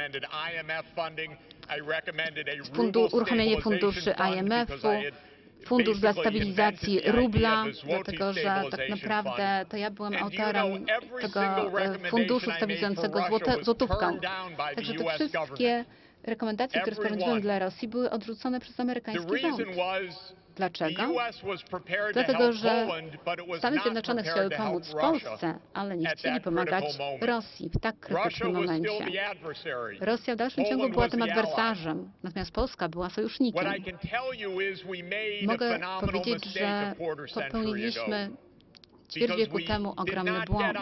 uruchomienie funduszy IMF-u, fundusz dla stabilizacji rubla, dlatego że tak naprawdę to ja byłem autorem tego funduszu stabilizującego złotówką. Także te wszystkie rekomendacje, które sporządziłem dla Rosji, były odrzucone przez amerykański rząd. Dlaczego? Dlatego, że Stany Zjednoczone chciały pomóc Polsce, ale nie chcieli pomagać Rosji w tak krytycznym momencie. Rosja w dalszym ciągu była tym adwersarzem, natomiast Polska była sojusznikiem. Mogę powiedzieć, że popełniliśmy ćwierć wieku temu ogromny błąd,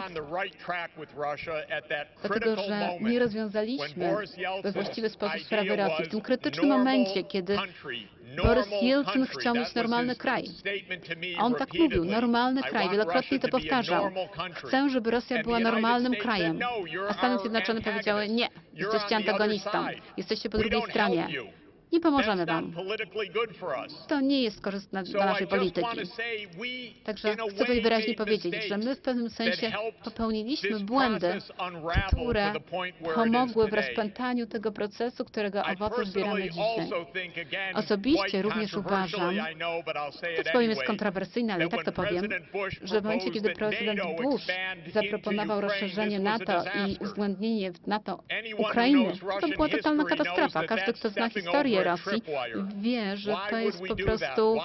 dlatego że nie rozwiązaliśmy we właściwy sposób sprawy Rosji. W tym krytycznym momencie, kiedy Borys Jelcyn chciał mieć normalny kraj. On tak mówił, normalny kraj, wielokrotnie to powtarzał. Chcę, żeby Rosja była normalnym krajem. A Stany Zjednoczone powiedziały, nie, jesteście antagonistą, jesteście po drugiej stronie. Nie pomożemy wam. To nie jest korzystne dla naszej polityki. Także chcę tutaj wyraźnie powiedzieć, że my w pewnym sensie popełniliśmy błędy, które pomogły w rozpętaniu tego procesu, którego owoce zbieramy dzisiaj. Osobiście również uważam, to co powiem jest kontrowersyjne, ale i tak to powiem, że w momencie, kiedy prezydent Bush zaproponował rozszerzenie NATO i uwzględnienie w NATO Ukrainy, to była totalna katastrofa. Każdy, kto zna historię Rosji, wie, że to jest po prostu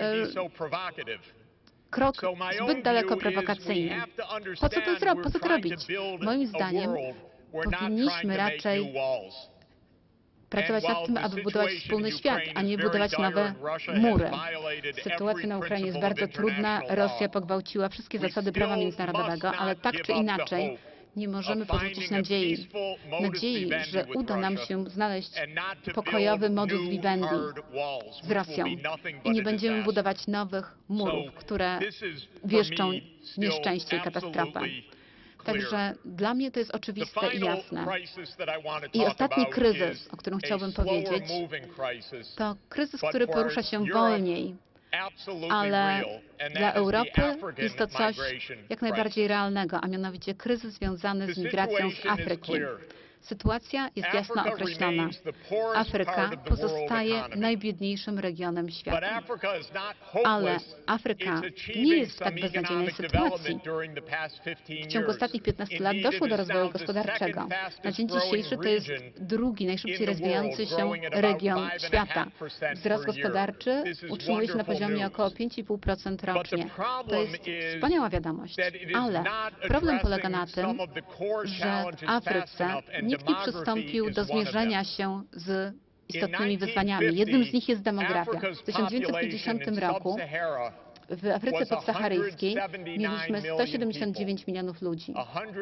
krok zbyt daleko prowokacyjny. Po co to robić? Moim zdaniem powinniśmy raczej pracować nad tym, aby budować wspólny świat, a nie budować nowe mury. Sytuacja na Ukrainie jest bardzo trudna. Rosja pogwałciła wszystkie zasady prawa międzynarodowego, ale tak czy inaczej nie możemy porzucić nadziei, że uda nam się znaleźć pokojowy modus vivendi z Rosją i nie będziemy budować nowych murów, które wieszczą nieszczęście i katastrofę. Także dla mnie to jest oczywiste i jasne. I ostatni kryzys, o którym chciałbym powiedzieć, to kryzys, który porusza się wolniej, ale dla Europy jest to coś jak najbardziej realnego, a mianowicie kryzys związany z migracją z Afryki. Sytuacja jest jasno określona. Afryka pozostaje najbiedniejszym regionem świata. Ale Afryka nie jest w tak beznadziejnej sytuacji. W ciągu ostatnich 15 lat doszło do rozwoju gospodarczego. Na dzień dzisiejszy to jest drugi najszybciej rozwijający się region świata. Wzrost gospodarczy utrzymuje się na poziomie około 5,5% rocznie. To jest wspaniała wiadomość. Ale problem polega na tym, że w Afryce nikt nie przystąpił do zmierzenia się z istotnymi wyzwaniami. Jednym z nich jest demografia. W 1950 roku w Afryce podsaharyjskiej mieliśmy 179 milionów ludzi.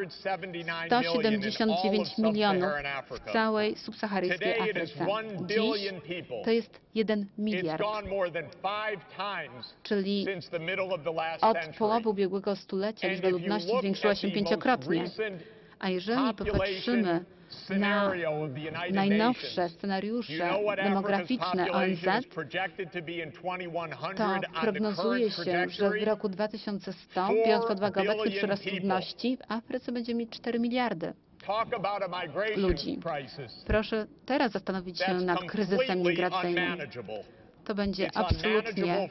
179 milionów w całej subsaharyjskiej Afryce. Dziś to jest 1 miliard. Czyli od połowy ubiegłego stulecia liczba ludności zwiększyła się 5-krotnie. A jeżeli popatrzymy na najnowsze scenariusze demograficzne ONZ, to prognozuje się, że w roku 2100, biorąc pod uwagę obecny przyrost ludności, w Afryce będziemy mieć 4 miliardy ludzi. Proszę teraz zastanowić się nad kryzysem migracyjnym. To będzie absolutnie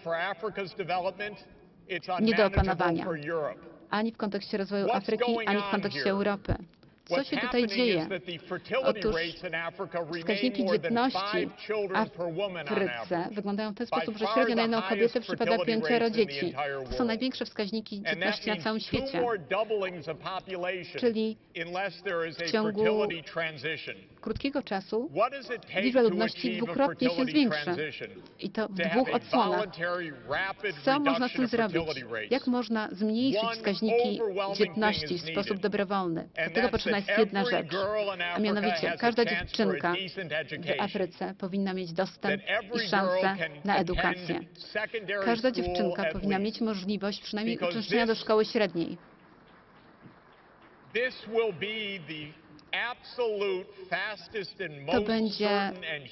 nie do opanowania. Ani w kontekście rozwoju Afryki, ani w kontekście Europy. Co się tutaj dzieje? Otóż wskaźniki dzietności w Afryce wyglądają w ten sposób, że średnio na jedną kobietę przypada 5 dzieci. To są największe wskaźniki dzietności na całym świecie. Czyli w ciągu krótkiego czasu liczba ludności dwukrotnie się zwiększy. I to w 2 odsłonach. Co można z tym zrobić? Jak można zmniejszyć wskaźniki dzietności w sposób dobrowolny? Do tego potrzebna jest jedna rzecz, a mianowicie każda dziewczynka w Afryce powinna mieć dostęp i szansę na edukację. Każda dziewczynka powinna mieć możliwość przynajmniej uczęszczenia do szkoły średniej. To będzie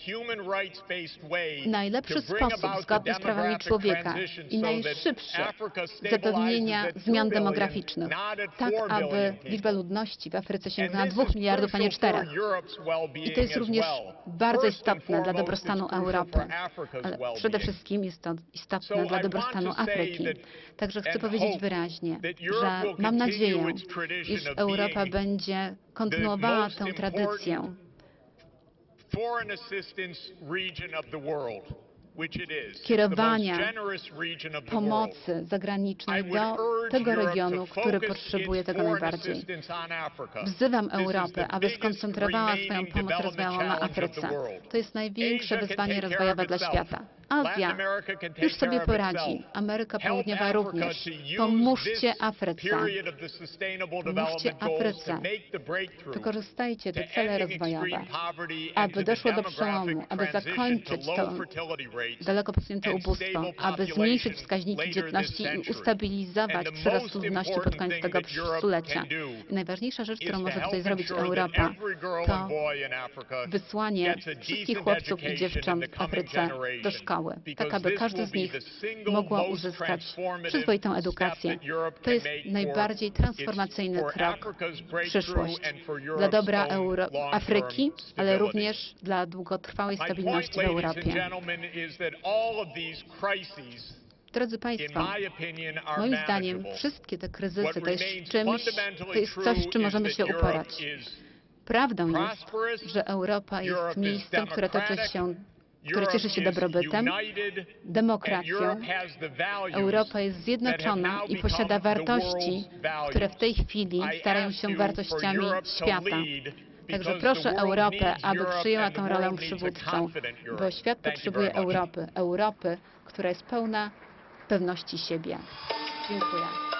najlepszy sposób zgodny z prawami człowieka i najszybszy zapewnienia zmian demograficznych, tak aby liczba ludności w Afryce sięgnęła 2 miliardów, a nie 4. I to jest również bardzo istotne dla dobrostanu Europy, ale przede wszystkim jest to istotne dla dobrostanu Afryki. Także chcę powiedzieć wyraźnie, że mam nadzieję, iż Europa będzie kontynuowała tę tradycję. kierowania pomocy zagranicznej do tego regionu, który potrzebuje tego najbardziej. Wzywam Europę, aby skoncentrowała swoją pomoc rozwojową na Afryce. To jest największe wyzwanie rozwojowe dla świata. Azja już sobie poradzi. Ameryka Południowa również. Pomóżcie Afryce. Pomóżcie Afryce. Wykorzystajcie te cele rozwojowe, aby doszło do przełomu, aby zakończyć to daleko posunięte ubóstwo, aby zmniejszyć wskaźniki dzietności i ustabilizować przyrost ludności pod koniec tego stulecia. I najważniejsza rzecz, którą może tutaj zrobić Europa, to wysłanie wszystkich chłopców i dziewcząt w Afryce do szkoły, tak aby każdy z nich mógł uzyskać przyzwoitą edukację. To jest najbardziej transformacyjny krok w przyszłość dla dobra Afryki, ale również dla długotrwałej stabilności w Europie. Drodzy Państwo, moim zdaniem wszystkie te kryzysy to jest coś, z czym możemy się uporać. Prawdą jest, że Europa jest miejscem, które cieszy się dobrobytem, demokracją. Europa jest zjednoczona i posiada wartości, które w tej chwili starają się wartościami świata. Także proszę Europę, aby przyjęła tę rolę przywódczą, bo świat potrzebuje Europy. Europy, która jest pełna pewności siebie. Dziękuję.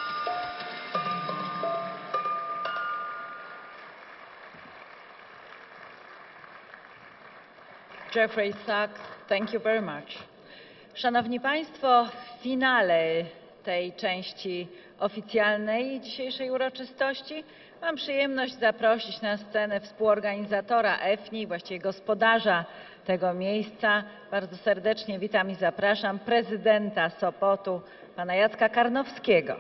Jeffrey Sachs, thank you very much. Szanowni Państwo, w finale tej części oficjalnej dzisiejszej uroczystości mam przyjemność zaprosić na scenę współorganizatora EFNI, właściwie gospodarza tego miejsca. Bardzo serdecznie witam i zapraszam prezydenta Sopotu, pana Jacka Karnowskiego.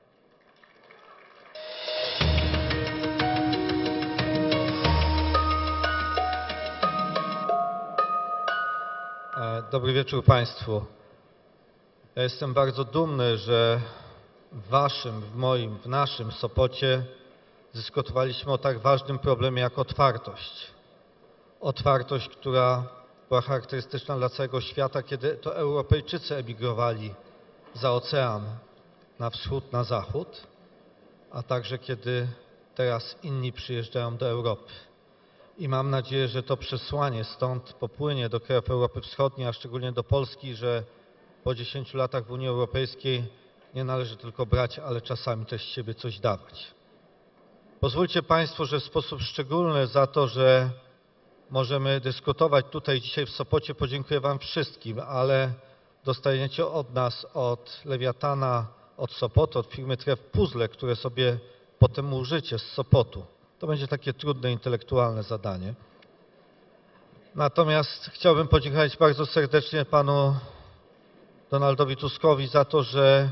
Dobry wieczór Państwu. Ja jestem bardzo dumny, że w Waszym, w moim, w naszym Sopocie dyskutowaliśmy o tak ważnym problemie jak otwartość. Otwartość, która była charakterystyczna dla całego świata, kiedy to Europejczycy emigrowali za ocean na wschód, na zachód, a także kiedy teraz inni przyjeżdżają do Europy. I mam nadzieję, że to przesłanie stąd popłynie do krajów Europy Wschodniej, a szczególnie do Polski, że po 10 latach w Unii Europejskiej nie należy tylko brać, ale czasami też z siebie coś dawać. Pozwólcie Państwo, że w sposób szczególny za to, że możemy dyskutować tutaj dzisiaj w Sopocie, podziękuję Wam wszystkim, ale dostaniecie od nas, od Lewiatana, od Sopotu, od firmy Tref puzzle, które sobie potem użycie z Sopotu. To będzie takie trudne intelektualne zadanie. Natomiast chciałbym podziękować bardzo serdecznie panu Donaldowi Tuskowi za to, że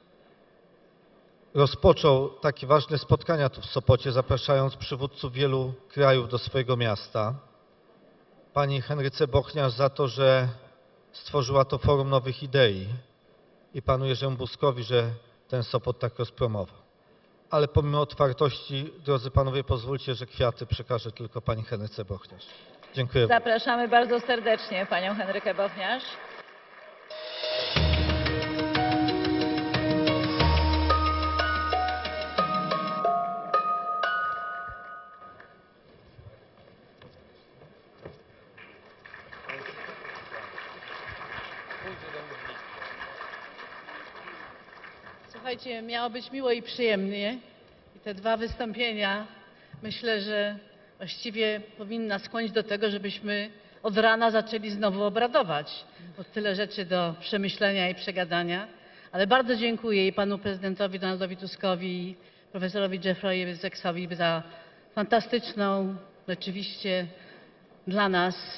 rozpoczął takie ważne spotkania tu w Sopocie, zapraszając przywódców wielu krajów do swojego miasta. Pani Henryce Bochniarz za to, że stworzyła to Forum Nowych Idei i panu Jerzemu Buzkowi, że ten Sopot tak rozpromował. Ale pomimo otwartości, drodzy panowie, pozwólcie, że kwiaty przekażę tylko pani Henryce Bochniarz. Dziękuję. Zapraszamy bardzo serdecznie panią Henrykę Bochniarz. Słuchajcie, miało być miło i przyjemnie i te dwa wystąpienia myślę, że właściwie powinna skłonić do tego, żebyśmy od rana zaczęli znowu obradować, bo tyle rzeczy do przemyślenia i przegadania. Ale bardzo dziękuję i panu prezydentowi Donaldowi Tuskowi i profesorowi Jeffreyowi Sacksowi za fantastyczną, rzeczywiście dla nas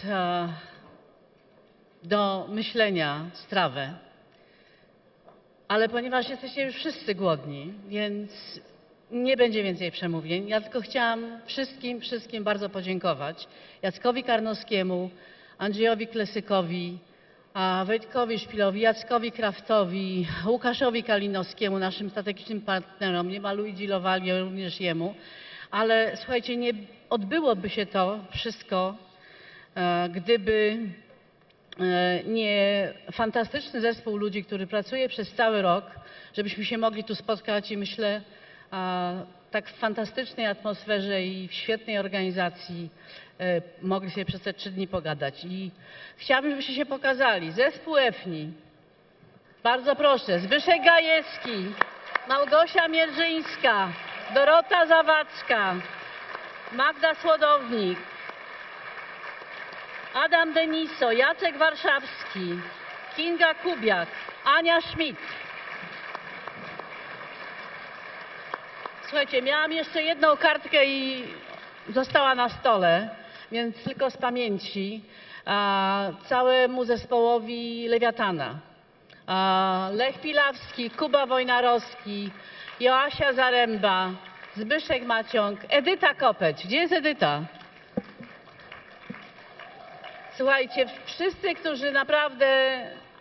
do myślenia strawę. Ale ponieważ jesteście już wszyscy głodni, więc nie będzie więcej przemówień. Ja tylko chciałam wszystkim bardzo podziękować. Jackowi Karnowskiemu, Andrzejowi Klesykowi, Wojtkowi Szpilowi, Jackowi Kraftowi, Łukaszowi Kalinowskiemu, naszym strategicznym partnerom, nie ma Luigi Lovalio, również jemu. Ale słuchajcie, nie odbyłoby się to wszystko, gdyby fantastyczny zespół ludzi, który pracuje przez cały rok, żebyśmy się mogli tu spotkać i myślę, tak w fantastycznej atmosferze i w świetnej organizacji mogli sobie przez te 3 dni pogadać. I chciałabym, żebyście się pokazali. Zespół EFNI. Bardzo proszę. Zbyszek Gajewski, Małgosia Mierzyńska, Dorota Zawadzka, Magda Słodownik, Adam Deniso, Jacek Warszawski, Kinga Kubiak, Ania Schmidt. Słuchajcie, miałam jeszcze jedną kartkę i została na stole, więc tylko z pamięci całemu zespołowi Lewiatana. Lech Pilawski, Kuba Wojnarowski, Joasia Zaręba, Zbyszek Maciąg, Edyta Kopeć. Gdzie jest Edyta? Słuchajcie, wszyscy, którzy naprawdę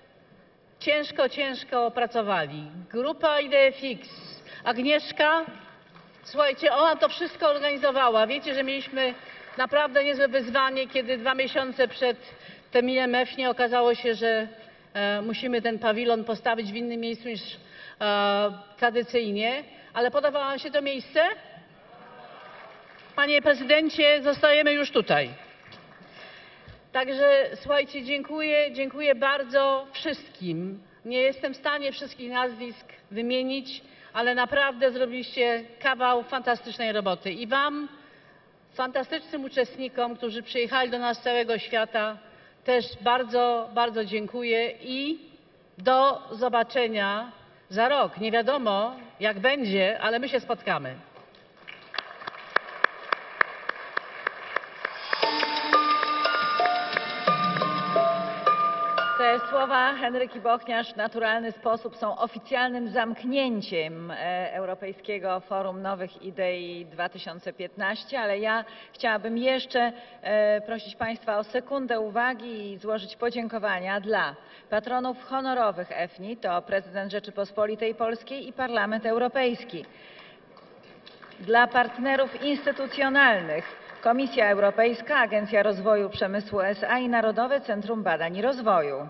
ciężko pracowali. Grupa IDFX, Agnieszka, słuchajcie, ona to wszystko organizowała. Wiecie, że mieliśmy naprawdę niezłe wyzwanie, kiedy 2 miesiące przed terminem EFNI okazało się, że musimy ten pawilon postawić w innym miejscu niż tradycyjnie. Ale podoba wam się to miejsce? Panie prezydencie, zostajemy już tutaj. Także słuchajcie, dziękuję bardzo wszystkim. Nie jestem w stanie wszystkich nazwisk wymienić, ale naprawdę zrobiliście kawał fantastycznej roboty. I wam, fantastycznym uczestnikom, którzy przyjechali do nas z całego świata, też bardzo dziękuję i do zobaczenia za rok. Nie wiadomo, jak będzie, ale my się spotkamy. Te słowa Henryki Bochniarz w naturalny sposób są oficjalnym zamknięciem Europejskiego Forum Nowych Idei 2015, ale ja chciałabym jeszcze prosić Państwa o sekundę uwagi i złożyć podziękowania dla patronów honorowych EFNI, to prezydent Rzeczypospolitej Polskiej i Parlament Europejski, dla partnerów instytucjonalnych Komisja Europejska, Agencja Rozwoju Przemysłu SA i Narodowe Centrum Badań i Rozwoju.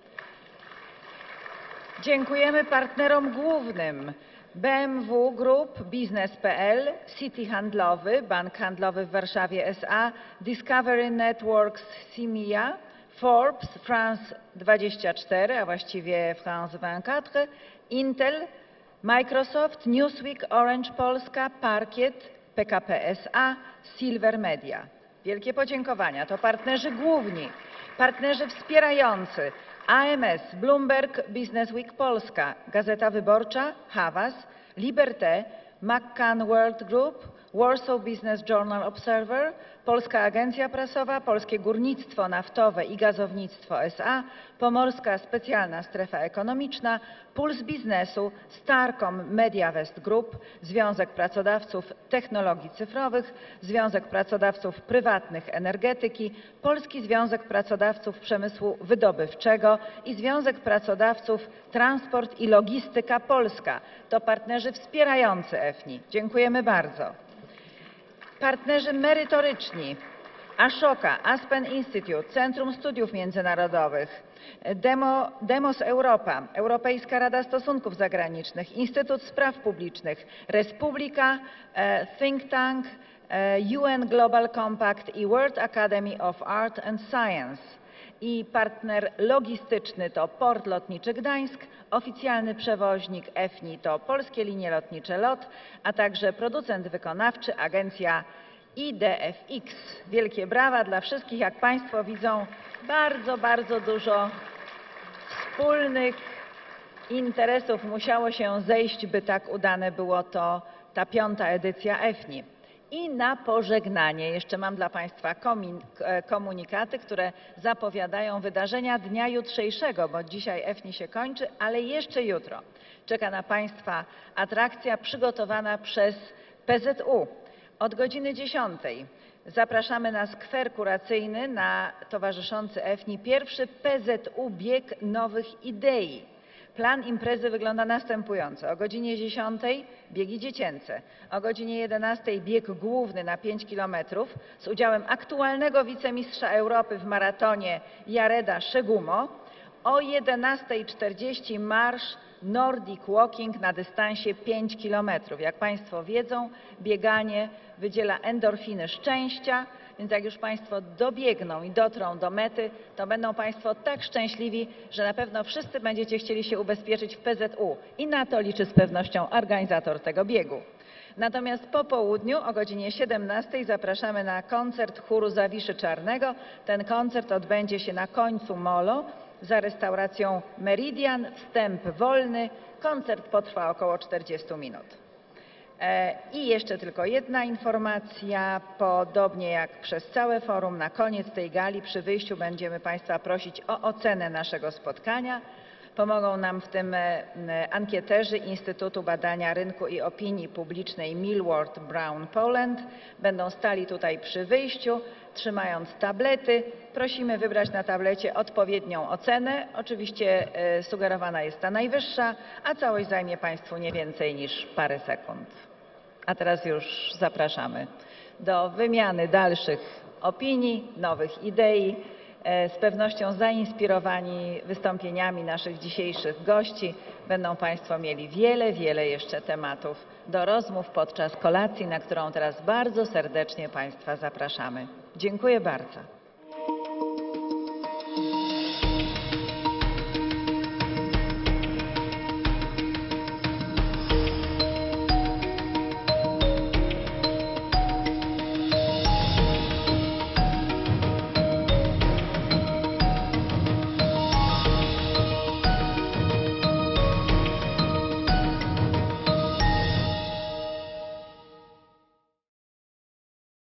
Dziękujemy partnerom głównym BMW Group, Biznes.pl, City Handlowy, Bank Handlowy w Warszawie SA, Discovery Networks CIMIA, Forbes, France 24, a właściwie France 24, Intel, Microsoft, Newsweek, Orange Polska, Parkiet, PKP SA, Silver Media. Wielkie podziękowania. To partnerzy główni, partnerzy wspierający AMS, Bloomberg Business Week Polska, Gazeta Wyborcza, Havas, Liberté, McCann World Group, Warsaw Business Journal Observer, Polska Agencja Prasowa, Polskie Górnictwo Naftowe i Gazownictwo SA, Pomorska Specjalna Strefa Ekonomiczna, Puls Biznesu, Starcom Media West Group, Związek Pracodawców Technologii Cyfrowych, Związek Pracodawców Prywatnych Energetyki, Polski Związek Pracodawców Przemysłu Wydobywczego i Związek Pracodawców Transport i Logistyka Polska. To partnerzy wspierający EFNI. Dziękujemy bardzo. Partnerzy merytoryczni Ashoka, Aspen Institute, Centrum Studiów Międzynarodowych, Demos Europa, Europejska Rada Stosunków Zagranicznych, Instytut Spraw Publicznych, Republika, Think Tank, UN Global Compact i World Academy of Art and Science. I partner logistyczny to Port Lotniczy Gdańsk, oficjalny przewoźnik EFNI to Polskie Linie Lotnicze LOT, a także producent wykonawczy Agencja IDFX. Wielkie brawa dla wszystkich. Jak Państwo widzą, bardzo dużo wspólnych interesów musiało się zejść, by tak udane było to ta 5. edycja EFNI. I na pożegnanie jeszcze mam dla Państwa komunikaty, które zapowiadają wydarzenia dnia jutrzejszego, bo dzisiaj EFNI się kończy, ale jeszcze jutro czeka na Państwa atrakcja przygotowana przez PZU. Od godziny 10 zapraszamy na skwer kuracyjny na towarzyszący EFNI pierwszy PZU Bieg Nowych Idei. Plan imprezy wygląda następująco. O godzinie 10 biegi dziecięce, o godzinie 11 bieg główny na 5 km z udziałem aktualnego wicemistrza Europy w maratonie Jareda Szegumo, o 11:40 marsz Nordic Walking na dystansie 5 km. Jak Państwo wiedzą, bieganie wydziela endorfiny szczęścia, więc jak już Państwo dobiegną i dotrą do mety, to będą Państwo tak szczęśliwi, że na pewno wszyscy będziecie chcieli się ubezpieczyć w PZU i na to liczy z pewnością organizator tego biegu. Natomiast po południu o godzinie 17 zapraszamy na koncert chóru Zawiszy Czarnego. Ten koncert odbędzie się na końcu molo za restauracją Meridian, wstęp wolny. Koncert potrwa około 40 minut. I jeszcze tylko jedna informacja. Podobnie jak przez całe forum, na koniec tej gali przy wyjściu będziemy Państwa prosić o ocenę naszego spotkania. Pomogą nam w tym ankieterzy Instytutu Badania Rynku i Opinii Publicznej Millward Brown Poland. Będą stali tutaj przy wyjściu, trzymając tablety. Prosimy wybrać na tablecie odpowiednią ocenę. Oczywiście sugerowana jest ta najwyższa, a całość zajmie Państwu nie więcej niż parę sekund. A teraz już zapraszamy do wymiany dalszych opinii, nowych idei. Z pewnością zainspirowani wystąpieniami naszych dzisiejszych gości będą Państwo mieli wiele jeszcze tematów do rozmów podczas kolacji, na którą teraz bardzo serdecznie Państwa zapraszamy. Dziękuję bardzo.